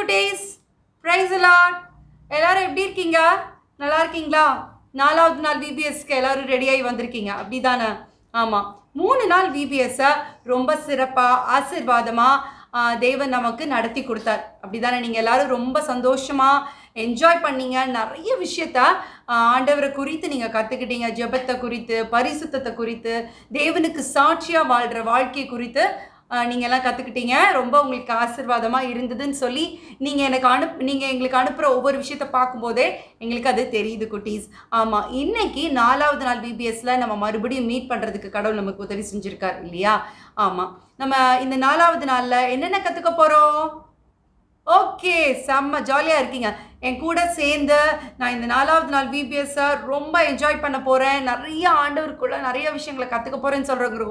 குட்டீஸ், price Lord. எல்லாரும் எப்படி இருக்கீங்க? நல்லா இருக்கீங்களா? 4வது நாள் விபிஎஸ்க்கு எல்லாரும் ரெடியாகி வந்திருக்கீங்க அப்படிதானே? ஆமாம், 3 நாள் விபிஎஸ்ஸை ரொம்ப சிறப்பாக ஆசீர்வாதமாக தேவன் நமக்கு நடத்தி கொடுத்தார் அப்படிதானே? நீங்கள் எல்லாரும் ரொம்ப சந்தோஷமாக என்ஜாய் பண்ணீங்க. நிறைய விஷயத்த ஆண்டவரை குறித்து நீங்கள் கற்றுக்கிட்டீங்க. ஜெபத்தை குறித்து, பரிசுத்தத்தை குறித்து, தேவனுக்கு சாட்சியாக வாழ்கிற வாழ்க்கை குறித்து நீங்கள் எல்லாம் கற்றுக்கிட்டீங்க. ரொம்ப உங்களுக்கு ஆசீர்வாதமாக இருந்ததுன்னு சொல்லி நீங்கள் எங்களுக்கு அனுப்புகிற ஒவ்வொரு விஷயத்தை பார்க்கும்போதே எங்களுக்கு அது தெரியுது குட்டீஸ். ஆமாம், இன்னைக்கு 4வது நாள் விபிஎஸ்ல நம்ம மறுபடியும் மீட் பண்ணுறதுக்கு கடவுள் நமக்கு உதவி செஞ்சுருக்கார் இல்லையா? ஆமாம், நம்ம இந்த 4வது நாளில் என்னென்ன கற்றுக்க போகிறோம்? ஓகே, செம்ம ஜாலியாக இருக்கீங்க. என் கூட சேர்ந்து நான் இந்த 4வது நாள் விபிஎஸ்ஸை ரொம்ப என்ஜாய் பண்ண போகிறேன். நிறைய ஆண்டவருக்குள்ள நிறைய விஷயங்களை கற்றுக்க போகிறேன்னு சொல்கிறவங்க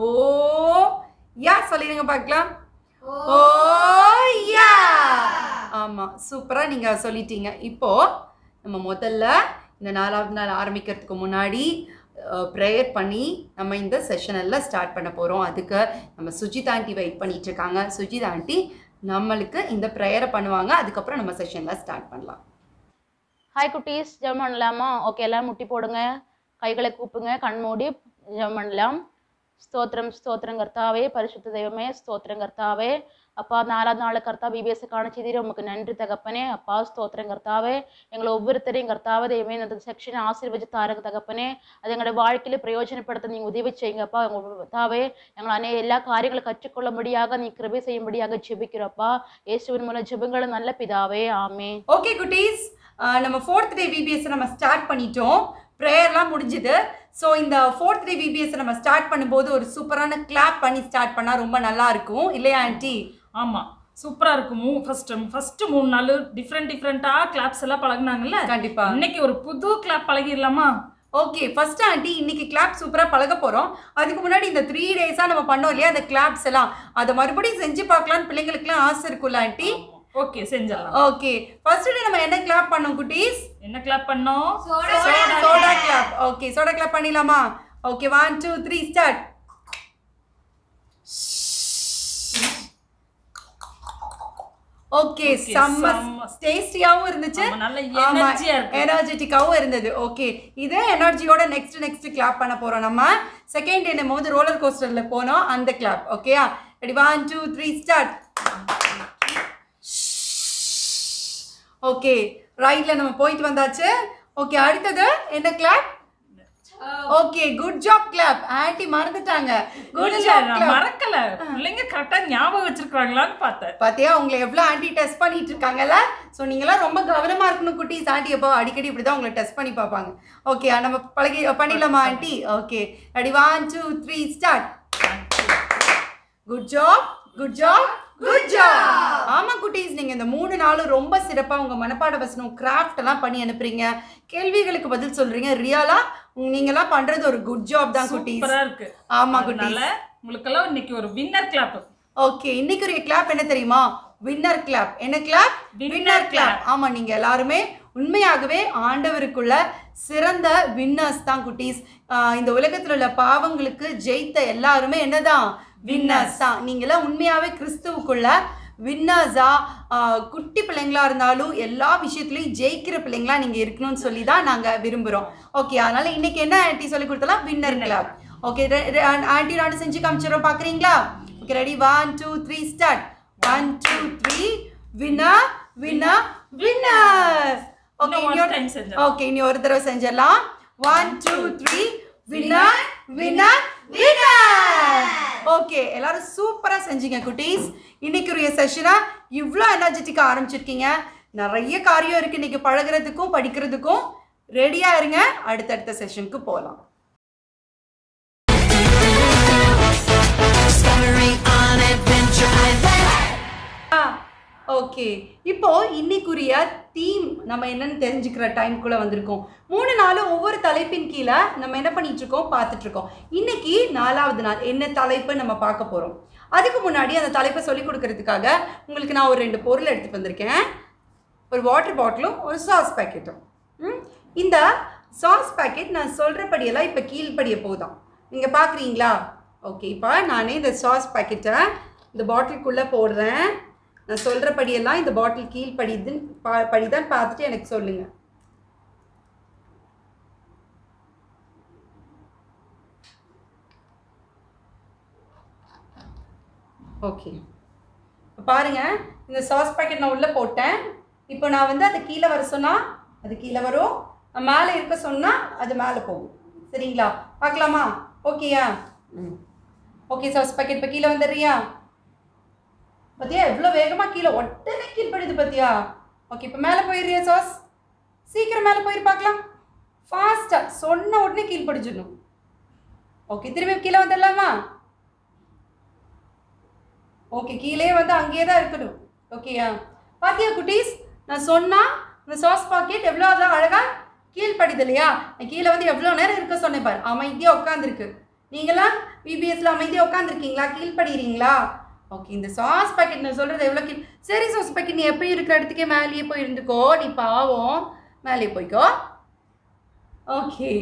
யா சொல்லிடுங்க பார்க்கலாம். ஓ யா, ஆமாம், சூப்பராக நீங்கள் சொல்லிட்டீங்க. இப்போது நம்ம முதல்ல இந்த 4வது நாள் ஆரம்பிக்கிறதுக்கு முன்னாடி ப்ரேயர் பண்ணி நம்ம இந்த செஷன் எல்லாம் ஸ்டார்ட் பண்ண போகிறோம். அதுக்கு நம்ம சுஜிதா ஆண்டி வெயிட் பண்ணிகிட்ருக்காங்க. சுஜிதா ஆண்டி நம்மளுக்கு இந்த ப்ரேயரை பண்ணுவாங்க. அதுக்கப்புறம் நம்ம செஷனில் ஸ்டார்ட் பண்ணலாம். ஹாய் குட்டீஸ், ஜெபம் பண்ணலாமா? ஓகே, எல்லாம் முட்டி போடுங்க, கைகளை கூப்புங்க, கண் மூடி ஜெபம் பண்ணலாம். ஸ்தோத்திரம் ஸ்தோத்திரம் கர்த்தாவே, பரிசுத்த தெய்வமே, ஸ்தோத்திரம் கர்த்தாவே. அப்பா, 4வது நாள் கர்த்தா பிபிஎஸ் காணிச்சதீர் உமக்கு நன்றி தகப்பனே. அப்பா, ஸ்தோத்திரம் கர்த்தாவே. எங்களை ஒவ்வொருத்தரையும் கர்த்தாவே தெய்வமே இந்த செக்ஷனை ஆசீர்வதிச்சு தாரக தகப்பனே. அது எங்களோட வாழ்க்கையில பிரயோஜனப்படுத்த நீங்கள் உதவி செய்யுங்கப்பா. எங்கள் கர்த்தாவே, எங்களை எல்லா காரியங்களும் கற்றுக்கொள்ளும்படியாக நீ கிருபை செய்யும்படியாக ஜெபிக்கிறப்பா. இயேசுவின் மூலம் ஜெபங்களை நல்ல பிதாவே, ஆமென். ஓகே குட்டீஸ், நம்ம 4th டே விபிஎஸ் நம்ம ஸ்டார்ட் பண்ணிட்டோம். ப்ரேயர்லாம் முடிஞ்சுது. ஸோ இந்த 4th டே விபிஎஸ் நம்ம ஸ்டார்ட் பண்ணும்போது ஒரு சூப்பரான கிளாப் பண்ணி ஸ்டார்ட் பண்ணால் ரொம்ப நல்லா இருக்கும் இல்லையா ஆண்டி? ஆமாம், சூப்பராக இருக்கும். ஃபர்ஸ்ட் 3 நாள் டிஃப்ரெண்ட்டாக கிளாப்ஸ் எல்லாம் பழகினாங்கல்ல. கண்டிப்பாக இன்னைக்கு ஒரு புது கிளாப் பழகிடலாமா? ஓகே, ஃபர்ஸ்ட் ஆண்டி இன்னைக்கு கிளாப் சூப்பராக பழக போகிறோம். அதுக்கு முன்னாடி இந்த 3 டேஸாக நம்ம பண்ணோம் இல்லையா அந்த கிளாப்ஸ் எல்லாம், அதை மறுபடியும் செஞ்சு பார்க்கலான்னு பிள்ளைங்களுக்குலாம் ஆசை இருக்குல்ல ஆண்டி? ஓகே, செஞ்சிடலாம். ஓகே, ஃபர்ஸ்ட் டே நம்ம என்ன கிளாப் பண்ணோம் குட்டீஸ்? என்ன கிளாப் பண்ணோம்? Soda clap. Okay, soda clap பண்ணிடலாமா? Okay, 1 2 3 start. ஓகே, செம்ம டேஸ்டியாவும் இருந்துச்சு, எனர்ஜெட்டிக்காவும் இருந்தது. ஓகே, இதே எனர்ஜியோட நெக்ஸ்ட் கிளாப் பண்ண போறோம். நம்ம செகண்ட் டே நம்ம வந்து ரோலர் கோஸ்டர்ல போனோம், அந்த கிளாப். ஓகேயா? Ready, 1 2 3 start. ஓகே, ரைட்ல நம்ம போயிட்டு வந்தாச்சு. ஓகே, அடுத்தது என்ன clap? Okay, good job clap. Aunty மறந்துட்டாங்க. Good job clap. மறக்கல, பிள்ளைங்க கரெக்டா ஞாபகம் வச்சிருக்காங்களான்னு பார்த்தேன். பாத்தியா, உங்களை எவ்வளவு ஆண்டி டெஸ்ட் பண்ணிட்டு இருக்காங்கல்ல? ஸோ நீங்களாம் ரொம்ப கவனமா இருக்கணும் குட்டீஸ். ஆண்டி எப்போ அடிக்கடி இப்படிதான் உங்களை டெஸ்ட் பண்ணி பார்ப்பாங்க. ஓகே, நம்ம பண்ணிடலாமா aunty? Okay, ready, 1 2 3 start. Good job, good job, good job. ஆமா குட்டீஸ், நீங்க இந்த 3 நாளும் ரொம்ப சிறப்பா உங்க மனப்பாட வசனம் கிராஃப்ட் எல்லாம் பண்ணி அனுப்புறீங்க, கேள்விகளுக்கு பதில் சொல்றீங்க. ரியலா நீங்கெல்லாம் பண்றது ஒரு குட் ஜாப் தான் குட்டீஸ். சூப்பரா இருக்கு. ஆமா குட்டீஸ், உங்களுக்கெல்லாம் இன்னைக்கு ஒரு வின்னர் கிளாப். ஓகே, இன்னைக்கு ஒரு கிளாப் என்ன தெரியுமா? Winner clap. என்ன கிளாப்? Winner clap. ஆமா, நீங்க எல்லாருமே உண்மையாகவே ஆண்டவருக்குள்ள சிறந்த வின்னர்ஸ் தான் குட்டீஸ். இந்த உலகத்துல உள்ள பாவங்களுக்கு ஜெயித்த எல்லாருமே என்னதான்? வின்னர்ஸ் தான். நீங்களாம் உண்மையாவே கிறிஸ்துவுக்குள்ள வின்னர்ஸா, குட்டி பிள்ளைங்களா இருந்தாலும் எல்லா விஷயத்துலையும் ஜெயிக்கிற பிள்ளைங்களா நீங்க இருக்கணும்னு சொல்லி தான் நாங்க விரும்புறோம். ஓகே, அதனால இன்னைக்கு என்ன ஆண்டி சொல்லி கொடுத்தலாம்? Winner clap. ஓகே, ஆண்டி நாடு செஞ்சு காமிச்சிடறோம், பாக்குறீங்களா? Okay, ready, 1 2 3 start. 1 2 3 winner winner winner. Okay, இனி ஒரு தடவை செஞ்சிடலாம். 1 2 3 வின்னர் வின்னர் வின்னர். ஓகே, எல்லாரும் சூப்பரா செஞ்சீங்க குட்டீஸ். இன்னைக்கு செஷனா இவ்வளோ எனர்ஜெட்டிக்கா ஆரம்பிச்சிருக்கீங்க. நிறைய காரியம் இருக்கு இன்னைக்கு பழகிறதுக்கும் படிக்கிறதுக்கும். ரெடியா இருங்க, அடுத்தடுத்த செஷனுக்கு போகலாம். ஓகே, இப்போ இன்னைக்குரிய தீம் நம்ம என்னன்னு தெரிஞ்சுக்கிற டைம்குள்ளே வந்திருக்கோம். 3 நாளும் ஒவ்வொரு தலைப்பின் கீழே நம்ம என்ன பண்ணிட்டு இருக்கோம், பார்த்துட்டு இருக்கோம். இன்னைக்கு 4வது நாள் என்ன தலைப்பு நம்ம பார்க்க போகிறோம். அதுக்கு முன்னாடி அந்த தலைப்பை சொல்லி கொடுக்கறதுக்காக உங்களுக்கு நான் ஒரு 2 பொருள் எடுத்துகிட்டு வந்திருக்கேன். ஒரு வாட்டர் பாட்டிலும் ஒரு சாஸ் பேக்கெட்டும். இந்த சாஸ் பேக்கெட் நான் சொல்கிறபடியெல்லாம் இப்போ கீழ்படிய போதும். நீங்கள் பார்க்குறீங்களா? ஓகே, இப்போ நானே இந்த சாஸ் பேக்கெட்டை இந்த பாட்டிலுக்குள்ளே போடுறேன். நான் சொல்கிறபடியெல்லாம் இந்த பாட்டில் கீழ் படிதான் பார்த்துட்டு எனக்கு சொல்லுங்கள். ஓகே, பாருங்கள், இந்த சாஸ் பேக்கெட் நான் உள்ளே போட்டேன். இப்போ நான் வந்து அது கீழே வர சொன்னால் அது கீழே வரும், மேலே இருக்க சொன்னால் அது மேலே போகும். சரிங்களா? பார்க்கலாமா? ஓகேயா? ஓகே, சாஸ் பேக்கெட் இப்போ கீழே வந்துடுறியா? பார்த்தியா எவ்வளோ வேகமாக கீழே உடனே கீழ்படுது பார்த்தியா? ஓகே, இப்போ மேலே போயிடுறியா சாஸ்? சீக்கிரம் மேலே போயிரு பார்க்கலாம். ஃபாஸ்ட்டாக சொன்ன உடனே கீழ்படிச்சிடணும். ஓகே, திரும்பி கீழே வந்துடலாமா? ஓகே, கீழே வந்து அங்கேயே தான் இருக்கணும். ஓகேயா? பார்த்தியா குட்டீஸ், நான் சொன்னால் இந்த சாஸ் பாக்கெட் எவ்வளோ அதான் அழகாக கீழ்படிது இல்லையா? நான் கீழே வந்து எவ்வளோ நேரம் இருக்க சொன்னேன் பாரு, அமைதியாக உட்காந்துருக்கு. நீங்களாம் விபிஎஸ்ல அமைதியாக உட்காந்துருக்கீங்களா? கீழ்படுறீங்களா? ஓகே, இந்த சாஸ் பாக்கெட் நான் சொல்கிறது எவ்வளோ சரி சாஸ் பாக்கெட், நீ எப்போ இருக்கிற இடத்துக்கே மேலேயே போய் இருந்துக்கோ, நீ பாவம், மேலேயே போய்க்கோ. ஓகே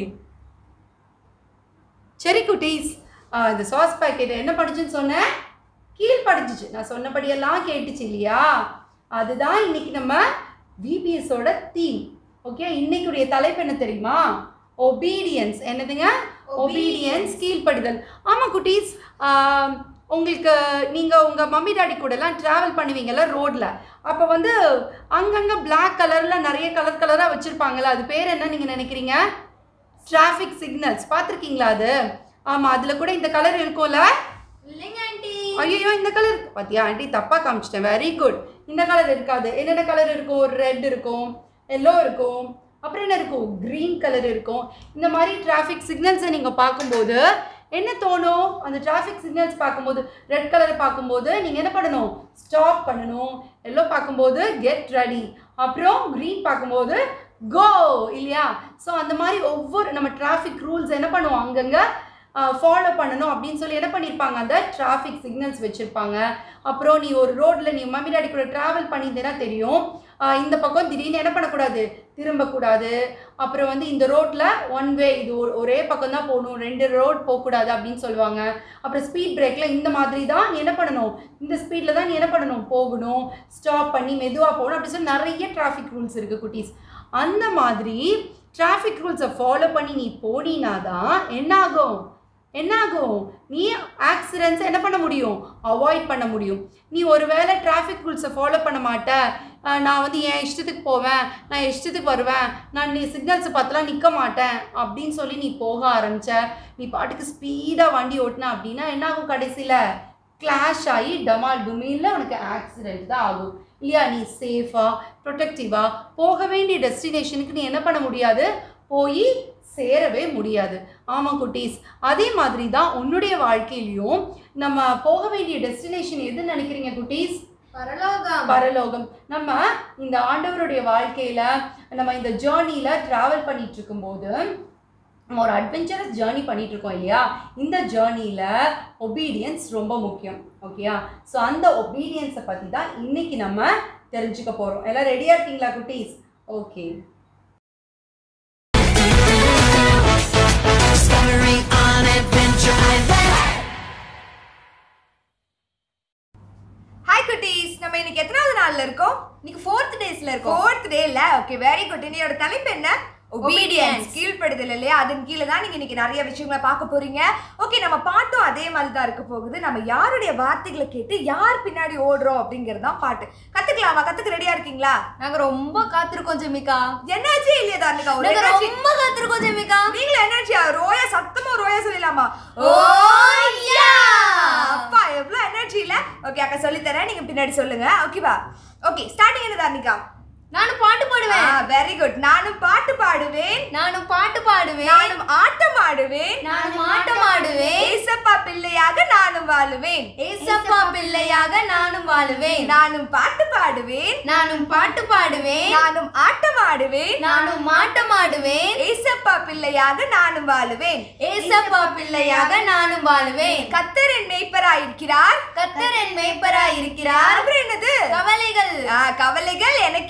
சரி குட்டீஸ், இந்த சாஸ் பாக்கெட் என்ன படிச்சுன்னு சொன்னேன்? கீழ் படிச்சிச்சு. நான் சொன்னபடியெல்லாம் கேட்டுச்சு இல்லையா? அதுதான் இன்னைக்கு நம்ம விபிஎஸோட தீம். ஓகே, இன்னைக்குடைய தலைப்பு என்ன தெரியுமா? ஒபீடியன்ஸ். என்னதுங்க? ஒபீடியன்ஸ், கீழ்ப்படிதல். ஆமாம் குட்டீஸ், உங்களுக்கு நீங்கள் உங்கள் மம்மி டாடி கூடலாம் ட்ராவல் பண்ணுவீங்கள்ல ரோட்டில், அப்போ வந்து அங்கங்கே பிளாக் கலரில் நிறைய கலராக வச்சுருப்பாங்கள்ல, அது பேர் என்ன நீங்கள் நினைக்கிறீங்க? Traffic signals. பார்த்துருக்கீங்களா அது? ஆமாம், அதில் கூட இந்த கலர் இருக்கும்ல? இல்லைங்க ஆண்டி. ஐயோ, இந்த கலர் பார்த்தியா ஆண்டி? தப்பாக காமிச்சிட்டேன். Very good. இந்த கலர் இருக்காது. என்னென்ன கலர் இருக்கும்? ரெட் இருக்கும், எல்லோ இருக்கும், அப்புறம் என்ன இருக்கும்? க்ரீன் கலர் இருக்கும். இந்த மாதிரி டிராஃபிக் சிக்னல்ஸை நீங்கள் பார்க்கும்போது என்ன தோணும்? அந்த டிராஃபிக் சிக்னல்ஸ் பார்க்கும்போது, ரெட் கலரை பார்க்கும்போது நீங்கள் என்ன பண்ணணும்? ஸ்டாப் பண்ணணும். எல்லோ பார்க்கும்போது கெட் ரெடி, அப்புறம் க்ரீன் பார்க்கும்போது கோ, இல்லையா? ஸோ அந்த மாதிரி ஒவ்வொரு நம்ம டிராஃபிக் ரூல்ஸ் என்ன பண்ணுவோம், அங்கங்கே ஃபாலோ பண்ணணும் அப்படின்னு சொல்லி என்ன பண்ணியிருப்பாங்க? அந்த டிராஃபிக் சிக்னல்ஸ் வச்சுருப்பாங்க. அப்புறம் நீ ஒரு ரோட்டில் நீ மம்மி டாடி கூட ட்ராவல் பண்ணியிருந்தேன்னா தெரியும், இந்த பக்கம் திடீர்னு என்ன பண்ணக்கூடாது? திரும்பக்கூடாது. அப்புறம் வந்து இந்த ரோட்டில் ஒன் வே, இது ஒரே பக்கம் தான் போகணும், 2 ரோட் போகக்கூடாது அப்படின்னு சொல்லுவாங்க. அப்புறம் ஸ்பீட் பிரேக்கில் இந்த மாதிரி தான் நீ என்ன பண்ணணும்? இந்த ஸ்பீடில் தான் நீ என்ன பண்ணணும்? போகணும். ஸ்டாப் பண்ணி மெதுவாக போகணும் அப்படி சொல்லி நிறைய டிராஃபிக் ரூல்ஸ் இருக்குது குட்டீஸ். அந்த மாதிரி டிராஃபிக் ரூல்ஸை ஃபாலோ பண்ணி நீ போனீன்னா தான் என்னாகும்? நீ ஆக்சிடென்ட்ஸை என்ன பண்ண முடியும்? அவாய்ட் பண்ண முடியும். நீ ஒரு வேளை டிராஃபிக் ரூல்ஸை ஃபாலோ பண்ண மாட்ட, நான் வந்து என் இஷ்டத்துக்கு போவேன், நான் இஷ்டத்துக்கு வருவேன், நான் நீ சிக்னல்ஸை பார்த்துலாம் நிற்க மாட்டேன் அப்படின்னு சொல்லி நீ போக ஆரம்பித்த, நீ பாட்டுக்கு ஸ்பீடாக வண்டி ஓட்டின அப்படின்னா என்னாகும்? கடைசியில் கிளாஷ் ஆகி டமால் டுமில்ல உனக்கு ஆக்சிடென்ட் தான் ஆகும் இல்லையா? நீ சேஃபாக ப்ரொடெக்டிவாக போக வேண்டிய டெஸ்டினேஷனுக்கு நீ என்ன பண்ண முடியாது? போய் சேரவே முடியாது. ஆமாம் குட்டீஸ், அதே மாதிரி தான் உன்னுடைய வாழ்க்கையிலையும் நம்ம போக வேண்டிய டெஸ்டினேஷன் எதுன்னு நினைக்கிறீங்க குட்டீஸ்? பரலோகம். நம்ம இந்த ஆண்டவருடைய வாழ்க்கையில் நம்ம இந்த ஜேர்னியில் ட்ராவல் பண்ணிட்டு இருக்கும்போது நம்ம ஒரு அட்வென்ச்சரஸ் ஜேர்னி பண்ணிட்டு இருக்கோம் இல்லையா? இந்த ஜேர்னியில் ஒபீடியன்ஸ் ரொம்ப முக்கியம். ஓகேயா? ஸோ அந்த ஒபீடியன்ஸை பற்றி தான் இன்னைக்கு நம்ம தெரிஞ்சுக்க போகிறோம். எல்லாம் ரெடியாக இருக்கீங்களா குட்டீஸ்? ஓகே. ஹாய் குட்டீஸ், நம்ம இன்னைக்கு எத்தனாவது நாள்ல இருக்கோம்? இன்னைக்கு 4th டேஸ்ல இருக்கோம். 4th டேல. Okay, very good. இன்னையோட தலைப்பு என்ன? ஒபீடியன்ஸ், கீழ்ப்படுதல் இல்லையா? அதன் கீழே தான் நீங்க இன்னைக்கு நிறைய விஷயங்களை பார்க்க போறீங்க. ஓகே, நம்ம பாட்டும் அதே மாதிரி தான் இருக்க போகுது. நம்ம யாருடைய வார்த்தைகளை கேட்டு யார் பின்னாடி ஓடுறோம் அப்படிங்கிறது தான் பாட்டு. கத்துக்கலாமா? கத்துக்க ரெடியா இருக்கீங்களா? நாங்க ரொம்ப காத்திருக்கோம் ஜெமிகா. என்னாச்சு இல்லையா தார்னிகா? ரொம்ப காத்திருக்கோம் ஜெமிகா. நீங்களும் என்னாச்சியா? ரோயா சத்தமா ரோயா சொல்லலாமா? ஓயா அப்பா எவ்வளவு எனர்ஜி இல்ல. ஓகே, அக்கா சொல்லி தரேன், நீங்க பின்னாடி சொல்லுங்க. ஓகேவா? ஓகே, ஸ்டார்டிங் என்ன தார்னிகா? நானும் பாட்டு பாடுவேன். Very good. நானும் பாட்டு பாடுவேன். நானும் பாட்டு பாடுவேன். நானும் ஆட்டம் ஆடுவேன். நானும் ஆட்டம் ஆடுவேன். ஏசப்பா பிள்ளையாக நானும் வாழுவேன். ஏசப்பா பிள்ளையாக நானும் வாழுவேன். நானும் பாட்டு பாடுவேன். நானும் பாட்டு பாடுவேன். நானும் ஆட்டம் ஆடுவேன். நானும் ஆட்டம் ஆடுவேன். ஏசப்பா பிள்ளையாக நானும் வாழுவேன். ஏசப்பா பிள்ளையாக நானும் வாழுவேன். கர்த்தர் என் மேய்ப்பராயிருக்கிறார். கர்த்தர் என் மேய்ப்பராய் இருக்கிறார். அப்புறம் என்னது? கவலைகள் கவலைகள் எனக்கு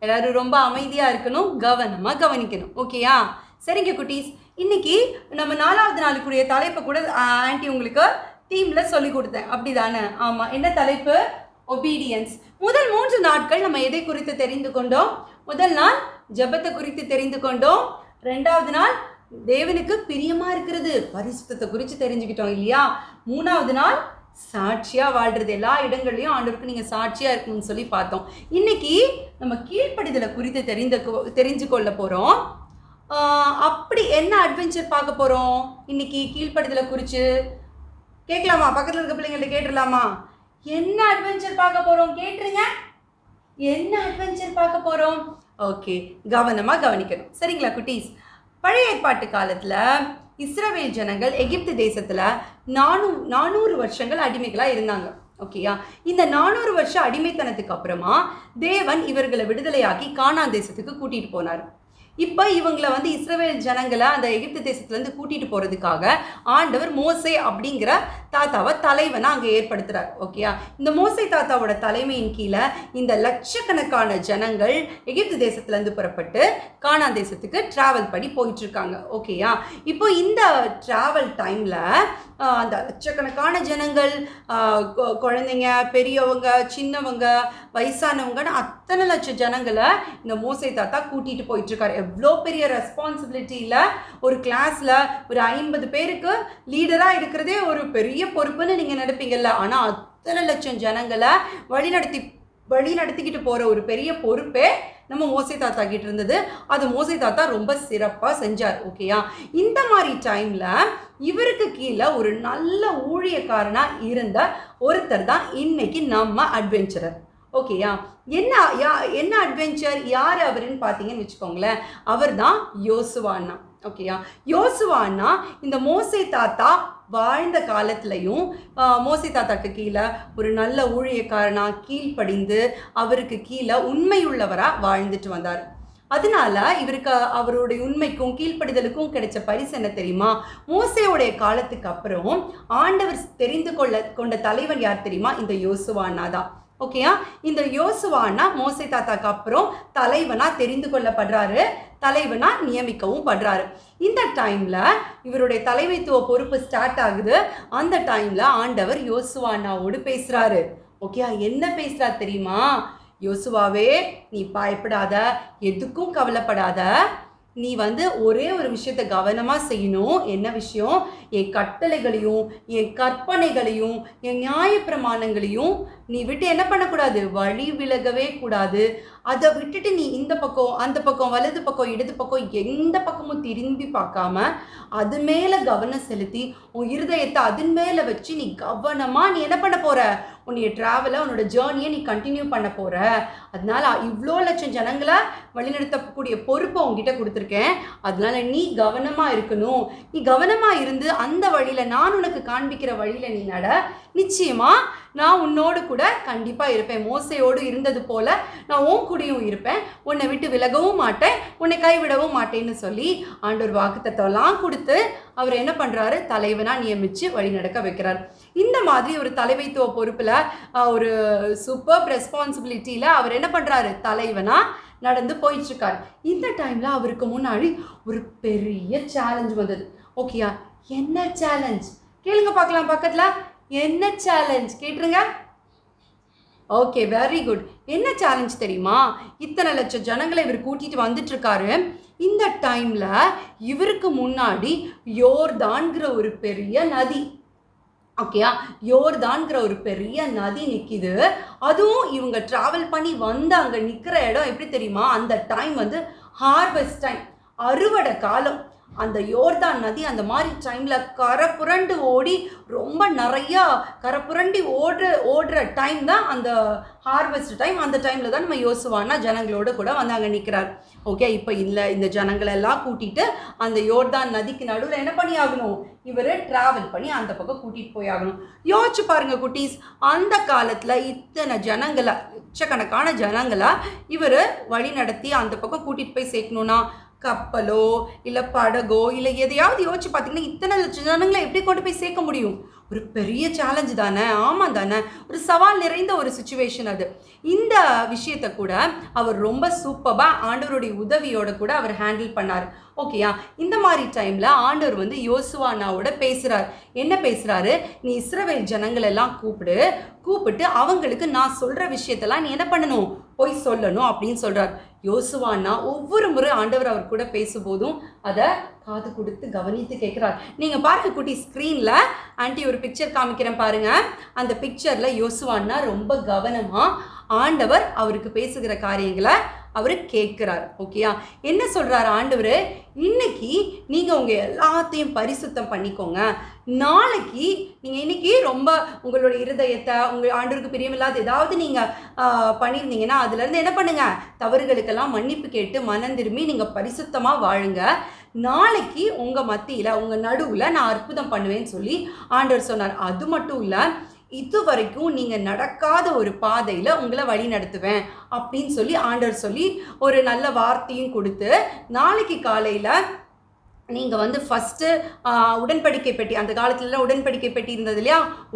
எல்லாரும் ரொம்ப அமைதியாக இருக்கணும், கவனமாக கவனிக்கணும். ஓகேயா? சரிங்க குட்டீஸ், இன்னைக்கு நம்ம 4வது நாளுக்குரிய தலைப்பை கூட ஆன்ட்டி உங்களுக்கு தீமில் சொல்லி கொடுத்தேன், அப்படி தானே? ஆமாம். என்ன தலைப்பு? ஒபீடியன்ஸ். முதல் 3 நாட்கள் நம்ம எதை குறித்து தெரிந்து கொண்டோம்? முதல் நாள் ஜெபத்தை குறித்து தெரிந்து கொண்டோம். 2வது நாள் தேவனுக்கு பிரியமா இருக்கிறது, பரிசுத்தத்தை குறித்து தெரிஞ்சுக்கிட்டோம் இல்லையா? 3வது நாள் சாட்சியா வாழ்றது, எல்லா இடங்கள்லையும் ஆண்டவருக்கு நீங்க சாட்சியா இருக்கணும்னு சொல்லி பார்த்தோம். இன்னைக்கு நம்ம கீழ்ப்படிதலை குறித்து தெரிஞ்சு கொள்ள போறோம். அப்படி என்ன அட்வென்ச்சர் பார்க்க போறோம் இன்னைக்கு கீழ்ப்படிதலை குறித்து? கேட்கலாமா? பக்கத்தில் இருக்க பிள்ளைங்கள்ட்ட கேட்டுடலாமா? என்ன அட்வென்ச்சர் பார்க்க போறோம்? கேட்டுருங்க. என்ன அட்வென்ச்சர் பார்க்க போறோம்? ஓகே, கவனமா கவனிக்கணும். சரிங்களா குட்டீஸ்? பழைய ஏற்பாட்டு காலத்துல இஸ்ரவேல் ஜனங்கள் எகிப்து தேசத்துல 400 வருஷங்கள் அடிமைகளா இருந்தாங்க. ஓகேயா? இந்த 400 வருஷம் அடிமைத்தனத்துக்கு அப்புறமா தேவன் இவர்களை விடுதலையாக்கி கானான் தேசத்துக்கு கூட்டிட்டு போனார். இப்போ இவங்களை இஸ்ரவேல் ஜனங்களை அந்த எகிப்து தேசத்துலேருந்து கூட்டிகிட்டு போகிறதுக்காக ஆண்டவர் மோசே அப்படிங்கிற தாத்தாவை தலைவனாக அங்கே ஏற்படுத்துகிறார். ஓகேயா? இந்த மோசே தாத்தாவோட தலைமையின் கீழே இந்த லட்சக்கணக்கான ஜனங்கள் எகிப்து தேசத்துலேருந்து புறப்பட்டு கானான் தேசத்துக்கு ட்ராவல் பண்ணி போயிட்டுருக்காங்க. ஓகேயா? இப்போ இந்த ட்ராவல் டைமில் அந்த லட்சக்கணக்கான ஜனங்கள், குழந்தைங்க, பெரியவங்க, சின்னவங்க, வயசானவங்கன்னு அத்தனை லட்சம் ஜனங்களை இந்த மோசே தாத்தா கூட்டிகிட்டு போயிட்டுருக்காரு. எவ்வளோ பெரிய ரெஸ்பான்சிபிலிட்டியில் ஒரு கிளாஸில் ஒரு 50 பேருக்கு லீடராக இருக்கிறதே ஒரு பெரிய பொறுப்புன்னு நீங்கள் நினைப்பீங்கல்ல. ஆனால் அத்தனை லட்சம் ஜனங்களை வழிநடத்திக்கிட்டு போகிற ஒரு பெரிய பொறுப்பே நம்ம மோசே தாத்தா கிட்ட இருந்தது. அது மோசே தாத்தா ரொம்ப சிறப்பாக செஞ்சார். ஓகேயா? இந்த மாதிரி டைமில் இவருக்கு கீழே ஒரு நல்ல ஊழியக்காரனாக இருந்த ஒருத்தர் தான் இன்னைக்கு நம்ம அட்வென்ச்சரர். ஓகேயா? என்ன அட்வென்ச்சர்? யார் அவருன்னு பார்த்தீங்கன்னு வச்சுக்கோங்களேன், அவர் தான் யோசுவா அண்ணா. ஓகேயா? யோசுவா அண்ணா இந்த மோசே தாத்தா வாழ்ந்த காலத்துலையும் மோசே தாத்தாக்கு கீழே ஒரு நல்ல ஊழியக்காரனாக கீழ்ப்படிந்து அவருக்கு கீழே உண்மையுள்ளவராக வாழ்ந்துட்டு வந்தார். அதனால இவருக்கு அவருடைய உண்மைக்கும் கீழ்ப்படிதலுக்கும் கிடைச்ச பரிசு என்ன தெரியுமா? மோசேவுடைய காலத்துக்கு அப்புறம் ஆண்டவர் தெரிந்து கொண்ட தலைவன் யார் தெரியுமா? இந்த யோசுவா அண்ணா தான். ஓகேயா? இந்த யோசுவா அண்ணா மோசே தாத்தாக்கு அப்புறம் தலைவனாக தெரிந்து கொள்ளப்படுறாரு, தலைவனாக நியமிக்கவும் படுறாரு. இந்த டைமில் இவருடைய தலைமைத்துவ பொறுப்பு ஸ்டார்ட் ஆகுது. அந்த டைமில் ஆண்டவர் யோசுவா அண்ணாவோடு பேசுகிறாரு. ஓகேயா? என்ன பேசுகிறாரு தெரியுமா? யோசுவாவே, நீ பயப்படாத, எதுக்கும் கவலைப்படாத, நீ ஒரே ஒரு விஷயத்தை கவனமாக செய்யணும். என்ன விஷயம்? என் கட்டளைகளையும் என் கற்பனைகளையும் என் நியாயப்பிரமாணங்களையும் நீ விட்டு என்ன பண்ணக்கூடாது? வழி விலகவே கூடாது. அதை விட்டுட்டு நீ இந்த பக்கம் அந்த பக்கம் வலது பக்கம் இடது பக்கம் எந்த பக்கமும் திரும்பி பார்க்காம அது மேலே கவனம் செலுத்தி உன் இருதயத்தை அதன் மேலே வச்சு நீ கவனமாக நீ என்ன பண்ண போகிற? உன்னுடைய ட்ராவலை, உன்னோட ஜேர்னியை நீ கண்டினியூ பண்ண போகிற. அதனால இவ்வளோ லட்சம் ஜனங்களை வழிநடத்தக்கூடிய பொறுப்பை உங்ககிட்ட கொடுத்துருக்கேன். அதனால நீ கவனமாக இருக்கணும். நீ கவனமாக இருந்து அந்த வழியில், நான் உனக்கு காண்பிக்கிற வழியில் நீ நட. நிச்சயமாக நான் உன்னோடு கூட கண்டிப்பாக இருப்பேன். மோசையோடு இருந்தது போல் நான் உன் கூடயும் இருப்பேன். உன்னை விட்டு விலகவும் மாட்டேன், உன்னை கைவிடவும் மாட்டேன்னு சொல்லி ஆண்டவர் வாக்குத்தத்தம்லாம் கொடுத்து அவர் என்ன பண்ணுறாரு? தலைவனாக நியமித்து வழி நடக்க வைக்கிறார். இந்த மாதிரி ஒரு தலைமைத்துவ பொறுப்பில், ஒரு சூப்பர் ரெஸ்பான்சிபிலிட்டியில் அவர் என்ன பண்ணுறாரு? தலைவனாக நடந்து போயிட்டுருக்கார். இந்த டைமில் அவருக்கு முன்னாடி ஒரு பெரிய சேலஞ்ச் வந்தது. ஓகேயா? என்ன சேலஞ்ச்? கேளுங்க பார்க்கலாம் பக்கத்தில். என்ன சேலஞ்ச்? கேட்டுருங்க. Okay, very good. என்ன சேலஞ்ச் தெரியுமா? இத்தனை லட்சம் ஜனங்களை இவர் கூட்டிகிட்டு வந்துட்டுருக்காரு. இந்த டைமில் இவருக்கு முன்னாடி யோர்தான்கிற ஒரு பெரிய நதி, ஓகேயா, யோர்தான்கிற ஒரு பெரிய நதி நிற்கிது. அதுவும் இவங்க ட்ராவல் பண்ணி வந்து அங்கே நிற்கிற இடம் எப்படி தெரியுமா? அந்த டைம் ஹார்வெஸ்ட் டைம், அறுவடை காலம். அந்த யோர்தான் நதி அந்த மாதிரி டைமில் கரை புரண்டு ஓடி ரொம்ப நிறையா கரை புரண்டி ஓடுற டைம் தான் அந்த ஹார்வெஸ்ட் டைம். அந்த டைமில் தான் நம்ம யோசுவானா ஜனங்களோடு கூட அங்கே நிற்கிறார். ஓகே, இப்போ இந்த ஜனங்களெல்லாம் கூட்டிகிட்டு அந்த யோர்தான் நதிக்கு நடுவில் என்ன பண்ணி ஆகணும்? இவர் ட்ராவல் பண்ணி அந்த பக்கம் கூட்டிகிட்டு போய் ஆகணும். யோசிச்சு பாருங்க குட்டீஸ், அந்த காலத்தில் இத்தனை ஜனங்களை, லட்சக்கணக்கான ஜனங்களை இவர் வழி நடத்தி அந்த பக்கம் கூட்டிகிட்டு போய் சேர்க்கணுன்னா கப்பலோ இல்லை படகோ இல்லை எதையாவது யோசிச்சு பார்த்தீங்கன்னா இத்தனை லட்சம் ஜனங்களை எப்படி கொண்டு போய் சேர்க்க முடியும்? ஒரு பெரிய சேலஞ்சு தானே, ஆமாம் தானே, ஒரு சவால் நிறைந்த ஒரு சுச்சுவேஷன் அது. இந்த விஷயத்தை கூட அவர் ரொம்ப சூப்பராக ஆண்டவருடைய உதவியோட கூட அவர் ஹேண்டில் பண்ணார். ஓகேயா? இந்த மாதிரி டைமில் ஆண்டவர் வந்து யோசுவானாவோட பேசுகிறார். என்ன பேசுகிறாரு? நீ இஸ்ரவேல் ஜனங்கள் எல்லாம் கூப்பிட்டு அவங்களுக்கு நான் சொல்கிற விஷயத்தெல்லாம் நீ என்ன பண்ணணும், போய் சொல்லணும் அப்படின்னு சொல்கிறார். யோசுவானா ஒவ்வொரு முறை ஆண்டவர் அவர் கூட பேசும்போதும் அதை காது கொடுத்து கவனித்து கேட்குறார். நீங்கள் பாருங்க குட்டி, ஸ்க்ரீனில் ஆண்டி ஒரு பிக்சர் காமிக்கிறேன் பாருங்கள். அந்த பிக்சரில் யோசுவானா ரொம்ப கவனமாக ஆண்டவர் அவருக்கு பேசுகிற காரியங்களை அவர் கேட்குறார். ஓகேயா? என்ன சொல்கிறார் ஆண்டவர்? இன்னைக்கு நீங்கள் உங்கள் எல்லாத்தையும் பரிசுத்தம் பண்ணிக்கோங்க. நாளைக்கு நீங்கள் இன்னைக்கு ரொம்ப உங்களுடைய இருதயத்தை உங்கள் ஆண்டவருக்கு பிரியமில்லாத ஏதாவது நீங்கள் பண்ணியிருந்தீங்கன்னா அதுலேருந்து என்ன பண்ணுங்கள், தவறுகளுக்கெல்லாம் மன்னிப்பு கேட்டு மனம் திரும்பி நீங்கள் பரிசுத்தமாக வாழுங்க. நாளைக்கு உங்கள் மத்தியில் உங்கள் நடுவில் நான் அற்புதம் பண்ணுவேன்னு சொல்லி ஆண்டவர் சொன்னார். அது மட்டும் இல்லை, இது வரைக்கும் நீங்கள் நடக்காத ஒரு பாதையில் உங்களை வழி நடத்துவேன் அப்படின்னு சொல்லி ஆண்டவர் சொல்லி ஒரு நல்ல வார்த்தையும் கொடுத்து, நாளைக்கு காலையில் நீங்கள் வந்து ஃபஸ்ட்டு உடன்படிக்கை பெட்டி, அந்த காலத்துலலாம் உடன்படிக்கை பெட்டி இருந்தது இல்லையா,